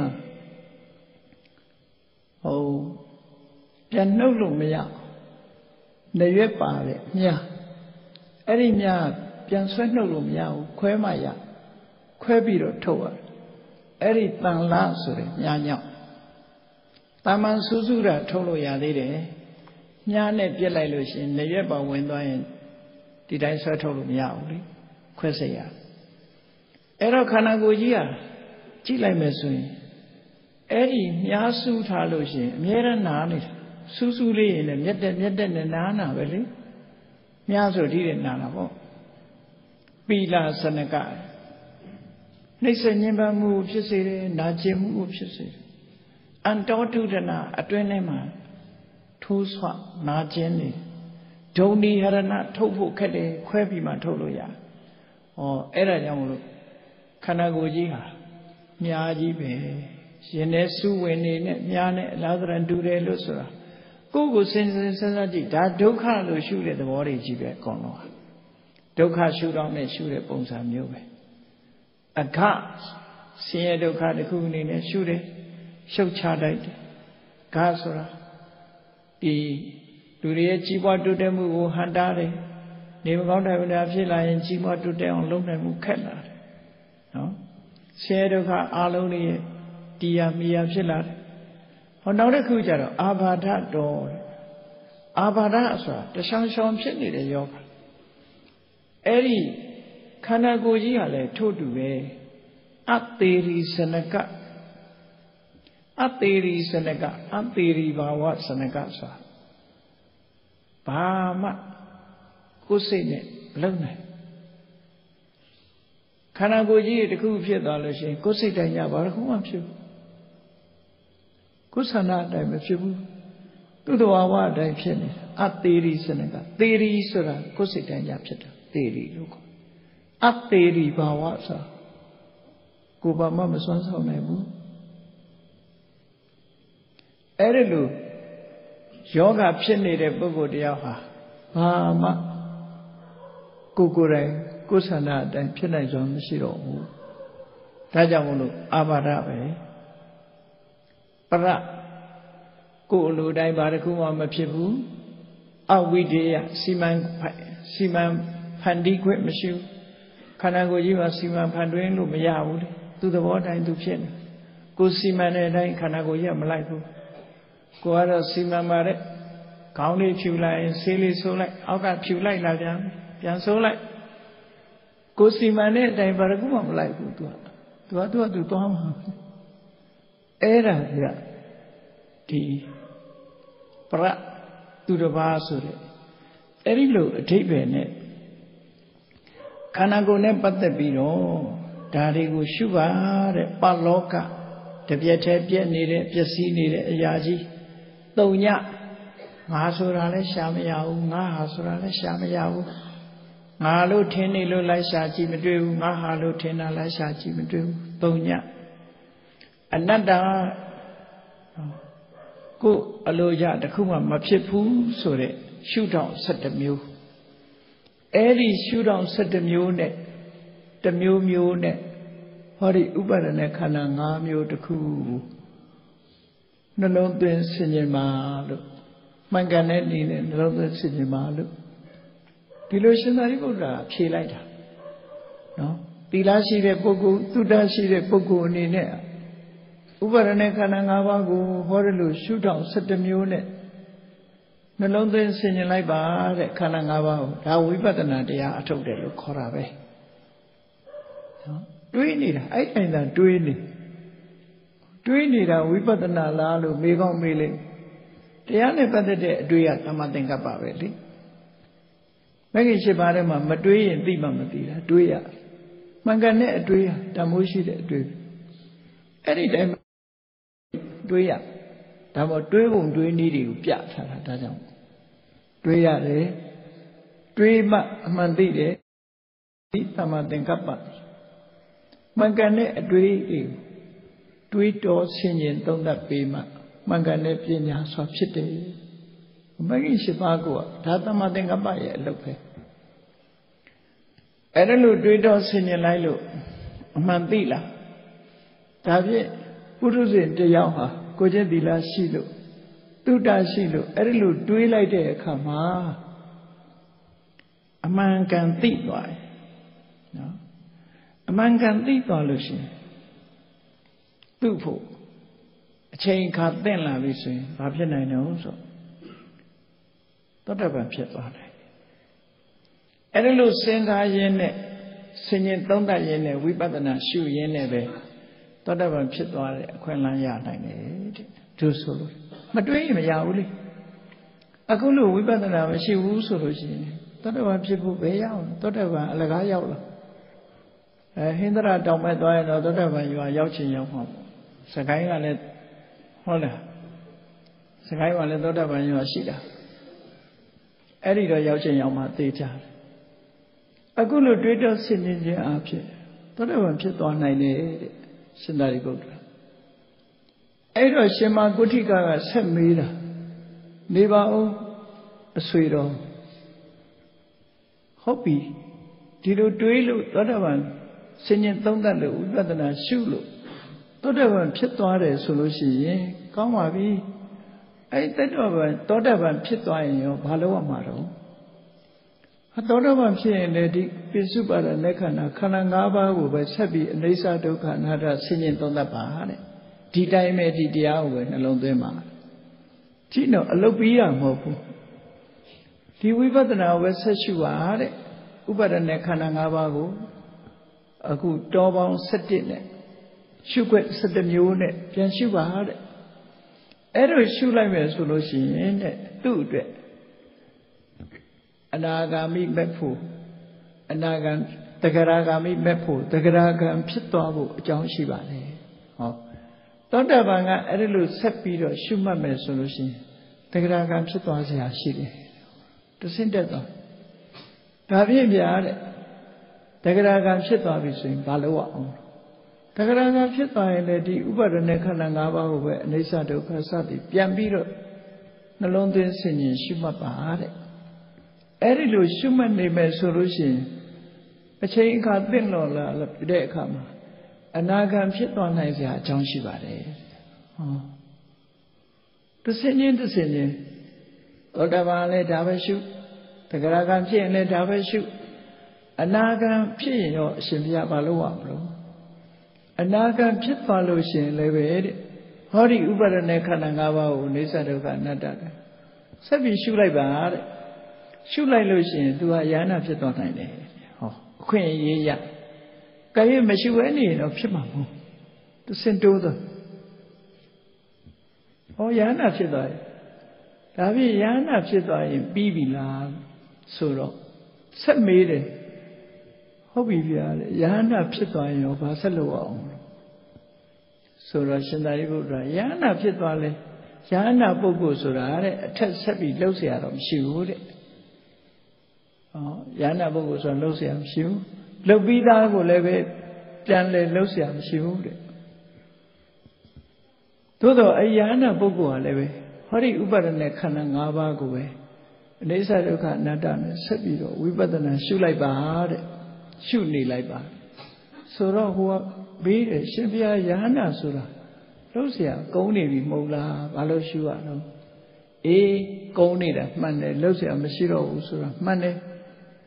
ဟိုပြန်နှုတ်လို့မရနေရွက်ပါတဲ့မြားအဲ့ဒီမြားပြန်ဆွဲနှုတ်လို့မရဘူးခွဲမှရခွဲပြီးတော့ထုတ်ရတယ်အဲ့ဒီတန်လားဆိုတဲ့မြားညောင်းတာမန်စူးစူးတာထုတ်လို့ရသေးတယ်မြားနဲ့ပြစ်လိုက်လို့ရှိရင်နေရွက်ပါဝင်သွားရင်ဒီတိုင်းဆွဲထုတ်လို့မရဘူးလေခွဲစိတ်ရအဲ့တော့ခန္ဓာကိုယ်ကြီးကကြည့်လိုက်မယ်ဆိုရင်အဲ့ဒီမြားစူးထားလို့ရှိရင်အမြဲတမ်းနားနေတာစူးစူးလေးရင်လည်းမျက်တက်မျက်တက်နဲ့နားနာပဲလေမြားဆိုဒီတဲ့နားတာပေါ့ပီလာစနကနှိစ္စညင်ပမှုဖြစ်စေတယ်နာကျင်မှုဖြစ်စေတယ်အန်တောတုဒနာအတွင်းထဲမှာထိုးဆွနာကျင်နေဒုံဒီဟရဏထုတ်ဖို့ခက်တယ်ခွဲပြီးမှထုတ်လို့ရဟောအဲ့ဒါကြောင့်မလို့ခန္ဓာကိုယ်ကြီးဟာမြားကြီးပဲရှင်နဲ့စုဝင်နေနဲ့မြားနဲ့အလားတန်တူတယ်လို့ဆိုတာကိုယ့်ကိုယ်စဉ်းစဉ်းစားစားကြည့်ဒါဒုက္ခလို့ရှုတဲ့သဘောတွေကြီးပဲအကုန်လုံးဟာဒုက္ခရှုတော့နဲ့ရှုတဲ့ပုံစံမျိုးပဲအခဆင်းရဲဒုက္ခတစ်ခုအနေနဲ့ရှုတယ်ရှုပ်ချတိုက်တယ်ဂဆိုတာဒီလူတွေရဲ့ကြီးပွားတိုးတက်မှုကိုဟန်တားတယ်နေမကောင်းတဲ့ဝိညာဉ်ဖြစ်လာရင်ကြီးပွားတိုးတက်အောင်လုပ်နိုင်မှုခက်လာတယ်နော်ဆင်းရဲဒုက္ခအလုံးတွေရဲ့တရားမိယာဖြစ်လာတယ်ဟောနောက်တစ်ခုကျတော့အာဘာဒတော်အာဘာဒဆိုတာတရှောင်ရှောင်ဖြစ်နေတဲ့ယောဂအဲ့ဒီခန္ဓာကိုယ်ကြီးကလည်းထို့တူပဲအသေးရီစနကအသေးရီစနကအသေးရီဘာဝစနကဆိုတာဘာမှကိုယ်စိတ်နဲ့မလုံနိုင်ခန္ဓာကိုယ်ကြီးတစ်ခုဖြစ်သွားလို့ရှိရင်ကိုယ်စိတ်တိုင်းညဘာတစ်ခုမှဖြစ်ဘူးကိုယ်ဆန္ဒအတိုင်းမဖြစ်ဘူးသူ့တဘာဝအတိုင်းဖြစ်နေအသေးရီစနကသေရီဆိုတာကိုယ်စိတ်တိုင်းညဖြစ်တာသေရီလို့ခေါ်အသေးရီဘာဝဆိုတာကိုယ်ဘာမှမစွမ်းဆောင်နိုင်ဘူးအဲ့ဒီလိုယောဂဖြစ်နေတဲ့ပုဂ္ဂိုလ်တယောက်ဟာဘာမှကိုယ်ကိုယ်တိုင်ကိုယ်ဆန္ဒအတိုင်းဖြစ်နိုင်စွမ်းမရှိတော့ဘူးဒါကြောင့်မလို့အာဘာဒပဲပရကိုယ်လိုတိုင်းဘာတစ်ခုမှမဖြစ်ဘူးအဝိဒေယစီမံစီမံဖန်တီးခွင့်မရှိဘူးခန္ဓာကိုယ်ကြီးမှာစီမံဖန်တွင်းလို့မရဘူးလေသူသဘောတိုင်းသူဖြစ်နေကိုယ်စီမံတဲ့အတိုင်းခန္ဓာကိုယ်ကြီးကမလိုက်ဘူးကိုယ်ကတော့စီမံပါတဲ့ခေါင်းလေးဖြူလိုက်ရင်ဆေးလေးဆိုးလိုက်အောက်ကဖြူလိုက်လာပြန်ပြန်ဆိုးလိုက်ကိုယ်စီမံတဲ့အတိုင်းဘာတစ်ခုမှမလိုက်ဘူးသူကသူကသူကသူသွားမှာအဲ့ဒါကဒီပရသူတစ်ပါးဆိုတဲ့အဲ့ဒီလိုအဓိပ္ပာယ်နဲ့ခန္ဓာကိုယ်နဲ့ပတ်သက်ပြီးတော့ဒါတွေကိုရှုပါတဲ့ပလောကတပြက်တည်းပြည့်နေတဲ့ပျက်စီးနေတဲ့အရာကြီးတုံညငါဆိုတာလဲရှာမရဘူးငါဟာဆိုတာလဲရှာမရဘူးငါလို့ထင်နေလို့လိုက်ရှာကြည့်မတွေ့ဘူးငါဟာလို့ထင်တာလိုက်ရှာကြည့်မတွေ့ဘူးတုံညအနတ္တကိုအလိုရတခုမှမဖြစ်ဘူးဆိုတဲ့ရှုထောင့်၁၁မျိုးအဲ့ဒီရှုထောင့်၁၁မျိုးနဲ့တမျိုးမျိုးနဲ့ဟောဒီဥပါဒณะခန္ဓာ၅မျိုးတစ်ခုနှလုံးသွင်းဆင်ခြင်ပါလို့မှန်ကန်တဲ့နည်းနဲ့နှလုံးသွင်းဆင်ခြင်ပါလို့ဒီလိုရှင်သာရိပုတ္တရာဖြေလိုက်တာနော်သီလရှိတဲ့ပုဂ္ဂိုလ်သုဒ္ဓရှိတဲ့ပုဂ္ဂိုလ်အနေနဲ့ဥပါဒณะခန္ဓာ၅ပါးကိုဟောရလို့ရှုထောင့်၁၁မျိုးနဲ့နှလုံးသွင်းဆင်ခြင်လိုက်ပါတဲ့ခန္ဓာ၅ပါးကိုဒါဝိပဿနာတရားအထုတ်တယ်လို့ခေါ်တာပဲနော်တွေးနေတာအဲ့တိုင်းသာတွေးနေတွေးနေတာဝိပဿနာလားလို့မေးကောင်းမေးလိမ့်တရားနဲ့ပတ်သက်တဲ့အတွေ့အသမ္မာသင်္ကပ္ပပဲလေမဂ္ဂင်၈ပါးထဲမှာမတွေးရင်သိမှမသိတာတွေးရမှန်ကန်တဲ့အတွေ့အတမိုးရှိတဲ့အတွေ့အဲ့ဒီတိုင်းတွေးရဒါမှတွေးပုံတွေးနည်းတွေကိုပြထားတာဒါကြောင့်တွေးရတယ်တွေးမှအမှန်သိတယ်ဒီသမ္မာသင်္ကပ္ပမှန်ကန်တဲ့အတွေ့တွေတွေးတော်ဆင်ခြင်သုံးသပ်ပေးမှမှန်ကန်တဲ့ပညာစွာဖြစ်တယ်မဂ္ဂင်၈ပါးကဒါသမ္မာသင်္ကပ္ပရဲ့အလုပ်ပဲအဲ့ဒါလို့တွေးတော်ဆင်ခြင်လိုက်လို့အမှန်သိလားဒါဖြင့်ပုထုဇဉ်တယောက်ဟာကိုယ်ကျင့်သီလရှိလို့သုတ္တရှိလို့အဲ့ဒါလို့တွေးလိုက်တဲ့အခါမှာအမှန်ကန်သိသွားတယ်နော်အမှန်ကန်သိသွားလို့ရှိရင်သူ့ဖို့အချိန်ခါသင့်လာပြီဆိုရင်ဘာဖြစ်နိုင်တော့ဆိုသောတပန်ဖြစ်သွားတယ်အဲ့ဒါလို့စဉ်းစားရင်းနဲ့ဆင်ញင်သုံးသပ်ရင်းနဲ့ဝိပဿနာရှုရင်းနဲ့ပဲသောတပန်ဖြစ်သွားတဲ့အခွင့်အလမ်းရနိုင်တယ်တဲ့သူဆိုလို့မတွေးရင်မရဘူးလေအခုလို့ဝိပဿနာမရှိဘူးဆိုလို့ရှိရင်သောတပန်ဖြစ်ဖို့ဘယ်ရောက်သောတပန်အလကားရောက်လာအဲဟိန္ဒရာတောင်မဲ့သွားရင်တော့သောတပန်ရွာရောက်ချင်ရောက်မှာပေါ့စကိုင်းကလည်းဟုတ်လားစကိုင်းကလည်းသောတပန်ရွာရှိတာအဲ့ဒီတော့ရောက်ချင်ရောက်မှသိကြတယ်အခုလို့တွေးတော့ဆင်ခြင်ခြင်းအဖြစ်သောတပန်ဖြစ်သွားနိုင်တယ်တဲ့ရှင်သာရိပုတ္တရာအဲ့တော့ရှင်မကုဋ္ဌိကကဆက်မေးတာနေပါဦးအဆွေတော်ဟုတ်ပြီဒီလိုတွေးလို့သောတပန်ဆင်ញင်သုံးသပ်လို့ဝိပဿနာရှုလို့သောတပန်ဖြစ်သွားတယ်ဆိုလို့ရှိရင်ကောင်းပါပြီအဲ့တတ္တပန်သောတပန်ဖြစ်သွားရင်ရောဘာလို့ရမှာတော့သောတပန်ဖြစ်ရင်လေဒီပိစုပါဒနဲ့ခန္ဓာခန္ဓာ၅ပါးကိုပဲဆက်ပြီးအနိစ္စဒုက္ခအနတ္တဆင်ញင်သုံးသပ်ပါတဲ့ဒီတိုင်းပဲဒီတရားကိုပဲနှလုံးသွင်းပါကြည့်တော့အလုတ်ပြီးရမဟုတ်ဘူးဒီဝိပဿနာကိုပဲဆက်ရှုပါတဲ့ဥပါဒနဲ့ခန္ဓာ၅ပါးကိုအခုတောပေါင်း၁၁နဲ့ရှုခွက်၁၁မျိုးနဲ့ပြန်ရှုပါတဲ့အဲ့လိုရှုလိုက်မယ်ဆိုလို့ရှိရင်တဲ့သူ့အတွက်အနာဂါမိမဲ့ဖို့အနာဂံတဂရဂါမိမဲ့ဖို့တဂရဂံဖြစ်သွားဖို့အကြောင်းရှိပါတယ်ဟောသောတပန်ကအဲ့ဒီလိုဆက်ပြီးတော့ရှုမှတ်မယ်ဆိုလို့ရှိရင်တဂရဂံဖြစ်သွားเสียရှိတယ်တဆင့်တက်သွားဒါဖြင့်ဗျာတဲ့တဂရဂံဖြစ်သွားပြီဆိုရင်ဘာလို့အောင်တဂရဂံဖြစ်သွားရင်လည်းဒီဥပါဒณะခန္ဓာ၅ပါးကိုပဲအနိစ္စဒုက္ခစသည်ပြန်ပြီးတော့နှလုံးသွင်းဆင်ခြင်ရှုမှတ်ပါတဲ့အဲ့ဒီလိုရှုမှတ်နေမယ်ဆိုလို့ရှိရင်အချိန်အခါသင့်တော်လာတဲ့အခါမှာအနာဂံဖြစ်သွားနိုင်စရာအကြောင်းရှိပါတယ်ဟောတဆင်းချင်းတဆင်းချင်းသောတပန်လည်းဒါပဲရှုတဂရဂံဖြစ်ရင်လည်းဒါပဲရှုအနာဂံဖြစ်ရင်ရောအရှင်ဘုရားမလုပ်ရမလို့အနာဂံဖြစ်သွားလို့ရှိရင်လည်းပဲတဲ့ဟောဒီဥပါဒณะခန္ဓာ၅ပါးကိုအိဋ္ဌဒုက္ခအနတ္တတဲ့ဆက်ပြီးရှုလိုက်ပါတဲ့ရှုလိုက်လို့ရှိရင်သူဟာယန္နာဖြစ်သွားနိုင်တယ်ဟောအခွင့်အရေးရကဲရမရှိဘဲနေရင်တော့ဖြစ်မှာမဟုတ်သူစင်တိုးသွားဟောယန္နာဖြစ်သွားတယ်ဒါဖြင့်ယန္နာဖြစ်သွားရင်ပြီးပြီလားဆိုတော့ဆက်မေးတယ်ဟုတ်ပြီဗျာလေယန္နာဖြစ်သွားရင်ရောဘာဆက်လုပ်အောင်ဆိုတော့ရှင်သာရိပုတ္တရာယန္နာဖြစ်သွားလဲယန္နာပုဂ္ဂိုလ်ဆိုတာတဲ့အထက်ဆက်ပြီးလှုပ်เสียရတော့မရှိဘူးတဲ့ဟောယန္နာပုဂ္ဂိုလ်ဆိုတာလှုပ်เสียမရှိဘူးလှုပ်ပြီးသားကိုလည်းပဲပြန်လဲလှုပ်เสียမရှိဘူးတဲ့သို့တော့အယန္နာပုဂ္ဂိုလ်ဟာလည်းပဲဟောဒီဥပါဒณะခန္ဓာ၅ပါးကိုပဲအနိစ္စဒုက္ခအနတ္တနဲ့ဆက်ပြီးတော့ဝိပဿနာရှုလိုက်ပါတဲ့ရှုနေလိုက်ပါဆိုတော့ဟိုကဘေးတယ်ရှင်ဘုရားယဟန္တာဆိုတာလှုပ်เสียကုန်းနေပြီမဟုတ်လားဘာလို့ရှုရတော့အေးကုန်းနေတာမှန်တယ်လှုပ်เสียမရှိတော့ဘူးဆိုတာမှန်တယ်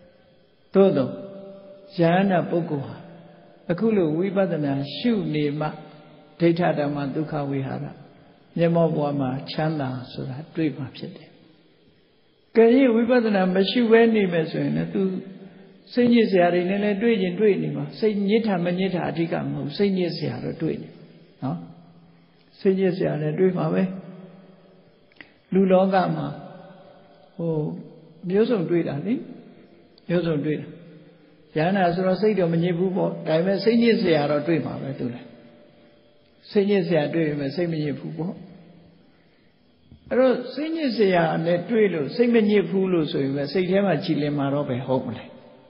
သို့သောယဟနာပုဂ္ဂိုလ်ဟာအခုလိုဝိပဿနာရှုနေမှဒိဋ္ဌဓမ္မဒုက္ခဝိဟာရမျက်မှောက်ဘဝမှာချမ်းသာဆိုတာတွေ့မှာဖြစ်တယ်။ကဲရင်ဝိပဿနာမရှိဘဲနေမယ်ဆိုရင်လည်းသူစိတ်ညစ်စရာတွေနဲ့လည်းတွေ့ရင်တွေ့နေမှာစိတ်ညစ်တာမညစ်တာအဓိကမဟုတ်စိတ်ညစ်စရာတော့တွေ့နေနော်စိတ်ညစ်စရာလည်းတွေ့မှာပဲလူလောကမှာဟိုမျိုးစုံတွေ့တာလေမျိုးစုံတွေ့တာယန္နာဆိုတော့စိတ်တော့မညစ်ဘူးပေါ့ဒါပေမဲ့စိတ်ညစ်စရာတော့တွေ့မှာပဲသူလည်းစိတ်ညစ်စရာတွေ့ပေမဲ့စိတ်မညစ်ဘူးပေါ့အဲ့တော့စိတ်ညစ်စရာနဲ့တွေ့လို့စိတ်မညစ်ဘူးလို့ဆိုရင်ပဲစိတ်ထဲမှာကြည်လင်မှာတော့ပဲဟုတ်မလဲ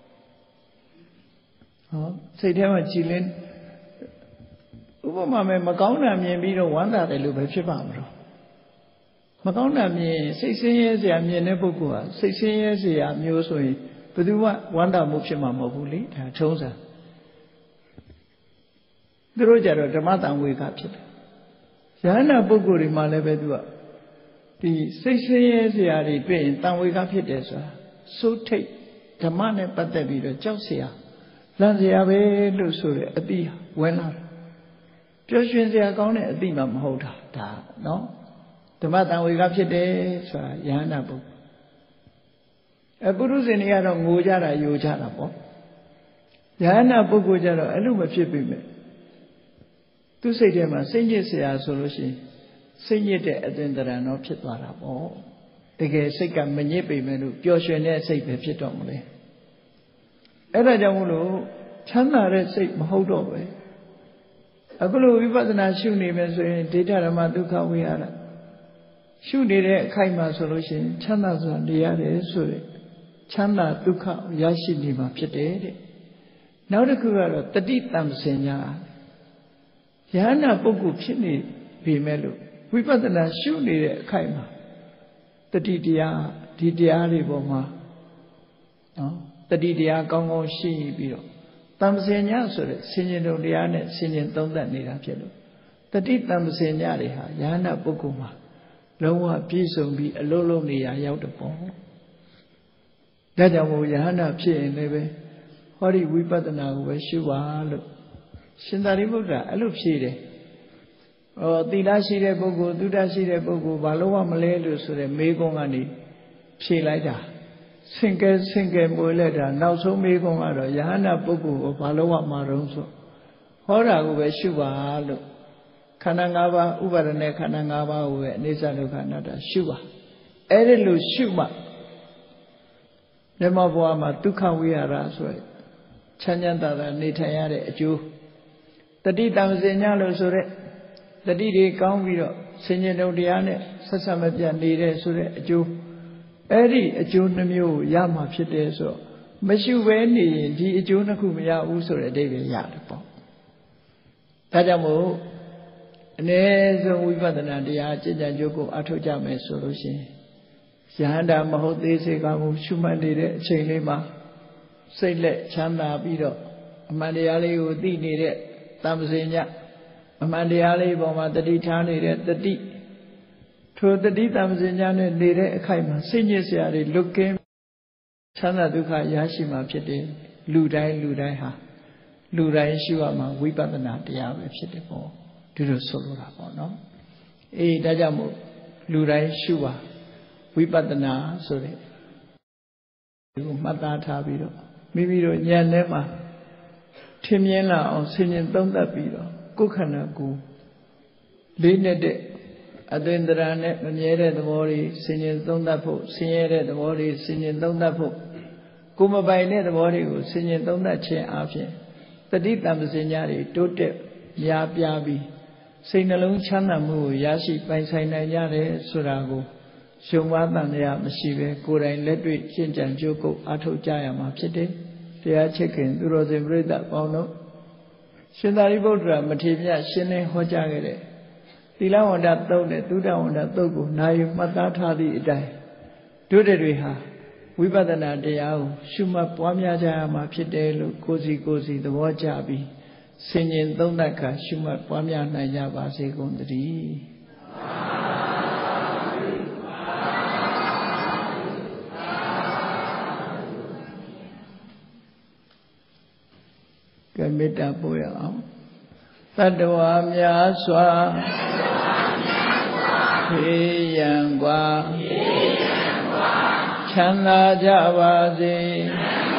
ဟောစိတ်ထဲမှာကြည်လင်ဥပမာမဲ့မကောင်းတာမြင်ပြီးတော့ဝမ်းသာတယ်လို့ပဲဖြစ်ပါမလို့မကောင်းတာမြင်စိတ်ဆင်းရဲစရာမြင်တဲ့ပုဂ္ဂိုလ်ဟာစိတ်ဆင်းရဲစရာမျိုးဆိုရင်ဘယ်သူမှဝမ်းသာမှုဖြစ်မှာမဟုတ်ဘူးလေဒါထုံးစံသူတို့ကြတော့ဓမ္မတန်ဝေကဖြစ်တယ်ယဟနာပုဂ္ဂိုလ်တွေမှလည်းပဲသူကဒီစိတ်ဆင်းရဲစရာတွေတွေ့ရင်တန်ဝေကဖြစ်တယ်ဆိုတာစိုးထိတ်ဓမ္မနဲ့ပတ်သက်ပြီးတော့ကြောက်စရာလန့်စရာပဲလို့ဆိုတဲ့အတိဝင်လာတယ်ပျော်ရွှင်စရာကောင်းတဲ့အတိမှမဟုတ်တာဒါနော်ဓမ္မတန်ဝေကဖြစ်တယ်ဆိုတာယဟနာပုဂ္ဂိုလ်အပုရုဇဉ်တွေကတော့ငိုကြတာယိုကြတာပေါ့ယဟနာပုဂ္ဂိုလ်ကြတော့အဲ့လိုမဖြစ်ပြီမဲ့သူစိတ်ထဲမှာစိတ်ညစ်စရာဆိုလို့ရှိရင်စိတ်ညစ်တဲ့အသွင်တရံတော့ဖြစ်သွားတာပေါ့တကယ်စိတ်ကမညစ်ပေမဲ့လို့ပျော်ရွှင်တဲ့စိတ်ပဲဖြစ်တော့မလဲအဲ့ဒါကြောင့်မို့လို့ချမ်းသာတဲ့စိတ်မဟုတ်တော့ပဲအခုလိုဝိပဿနာရှုနေမယ်ဆိုရင်ဒိဋ္ဌဓမ္မဒုက္ခဝိဟာရရှုနေတဲ့အခိုက်မှာဆိုလို့ရှိရင်ချမ်းသာစွာနေရတယ်ဆိုတဲ့ချမ်းသာဒုက္ခရရှိနေမှာဖြစ်တယ်တဲ့နောက်တစ်ခုကတော့တတိတံစင်ညာယဟနာပုဂ္ဂိုလ်ဖြစ်နေပြီမဲ့လို့ဝိပဿနာရှုနေတဲ့အခိုက်မှာတတိတရားဒီတရားတွေပေါ်မှာနော်တတိတရားကောင်းကောင်းရှိပြီးတော့တံစင်ညာဆိုတဲ့ဆင်ញင်တုံတရားနဲ့ဆင်ញင်သုံးသပ်နေတာဖြစ်လို့တတိတံစင်ညာတွေဟာယဟနာပုဂ္ဂိုလ်မှာလုံးဝပြည့်စုံပြီးအလုံးလုံးနေရာရောက်တဲ့ပေါ့ဒါကြောင့်မို့ယဟနာဖြစ်ရင်လည်းပဲဟောဒီဝိပဿနာကိုပဲရှုပါလို့ရှင်သာရိပုတ္တရာအဲ့လိုဖြေတယ်ဟောသီလရှိတဲ့ပုဂ္ဂိုလ်သုဒ္ဓရှိတဲ့ပုဂ္ဂိုလ်ဘာလို့မလဲလို့ဆိုတဲ့မေးခွန်းကနေဖြေလိုက်တာဆင်ကဲဆင်ကဲမွေလိုက်တာနောက်ဆုံးမေးခွန်းကတော့ယဟနာပုဂ္ဂိုလ်ကိုဘာလို့မှမတော့ဆိုဟောတာကိုပဲရှုပါလို့ခန္ဓာ၅ပါးဥပါဒณะခန္ဓာ၅ပါးကိုပဲအနိစ္စဒုက္ခအနတ္တရှုပါအဲ့ဒီလိုရှုမှဓမ္မဘဝမှာဒုက္ခဝိဟာရဆိုရယ်ချမ်းချမ်းသာသာနေထိုင်ရတဲ့အကျိုးတတိတံစင်ညာလို့ဆိုရက်တတိတွေကောင်းပြီးတော့ဆင်ញင်တုံတရားနဲ့ဆက်ဆက်မပြတ်နေတဲ့ဆိုတဲ့အကျိုးအဲ့ဒီအကျိုးနှမျိုးကိုရမှာဖြစ်တယ်ဆိုတော့မရှိဘဲနေရင်ဒီအကျိုးနှစ်ခုမရဘူးဆိုတဲ့အဓိပ္ပာယ်ရတယ်ပေါ့ဒါကြောင့်မို့အ ਨੇ ဆုံးဝိပဿနာတရားကျင့်ကြံကြိုးကိုအထောက်ကြမယ်ဆိုလို့ရှိရင်ယဟန္တာမဟုတ်သေးစေကမှုရှုမှတ်နေတဲ့အချိန်လေးမှာစိတ်လက်ချမ်းသာပြီးတော့အမှန်တရားလေးကိုသိနေတဲ့တမ္ပစင်ညအမှန်တရားလေးပေါ်မှာတတိထားနေတဲ့တတိထိုတတိတမ္ပစင်ညနဲ့နေတဲ့အခိုက်မှာစိတ်ညစ်စရာတွေလွတ်ကင်းချမ်းသာဒုက္ခရရှိမှာဖြစ်တယ်လူတိုင်းလူတိုင်းဟာလူတိုင်းရှိရမှာဝိပဿနာတရားပဲဖြစ်တယ်ပေါ့ဒီလိုဆိုလိုတာပေါ့နော်အေးဒါကြောင့်မို့လူတိုင်းရှုပါဝိပဿနာဆိုတဲ့ဒီကိုမှတ်သားထားပြီးတော့မိမိတို့ဉာဏ်ထဲမှာထင်မြင်လာအောင်ဆင်ញင်သုံးသပ်ပြီးတော့ကိုယ်ခန္ဓာကိုယ်လေးနဲ့တဲ့အသွင်တရာနဲ့မမြဲတဲ့သဘောတွေဆင်ញင်သုံးသပ်ဖို့ဆင်းရဲတဲ့သဘောတွေဆင်ញင်သုံးသပ်ဖို့ကိုယ်မပိုင်တဲ့သဘောတွေကိုဆင်ញင်သုံးသပ်ခြင်းအပြင်တတိတံပစဉ္ညာတွေတိုးတက်များပြားပြီးစိတ်နှလုံးချမ်းသာမှုကိုရရှိပိုင်ဆိုင်နိုင်ကြတယ်ဆိုတာကိုရှုံးဝါးတန်ရမရှိပဲကိုယ်တိုင်လက်တွေ့ရှင်းကြံကြိုးကုပ်အားထုတ်ကြရမှာဖြစ်တယ်တရားချစ်ခင်သူတော်စင်ပြိဿပေါင်းတို့ရှင်သာရိပုတ္တရာမထေရမြတ်ရှင်းလင်းဟောကြားခဲ့တဲ့သီလဝန္တသုံးနဲ့သုဒ္ဓဝန္တသုံးကိုနာယူမှတ်သားထားသည့်အတိုင်းတို့တွေဟာဝိပဿနာတရားကိုရှုမှတ်ပွားများကြရမှာဖြစ်တယ်လို့ကိုယ်စီကိုယ်စီသဘောကျပြီးဆင်ញင်သုံးသပ်ခါရှုမှတ်ပွားများနိုင်ကြပါစေကုန်သတည်းမေတ္တာပို့ရအောင်တတ္တဝါများစွာဖေးရန်กว่าချမ်းသာကြပါစေ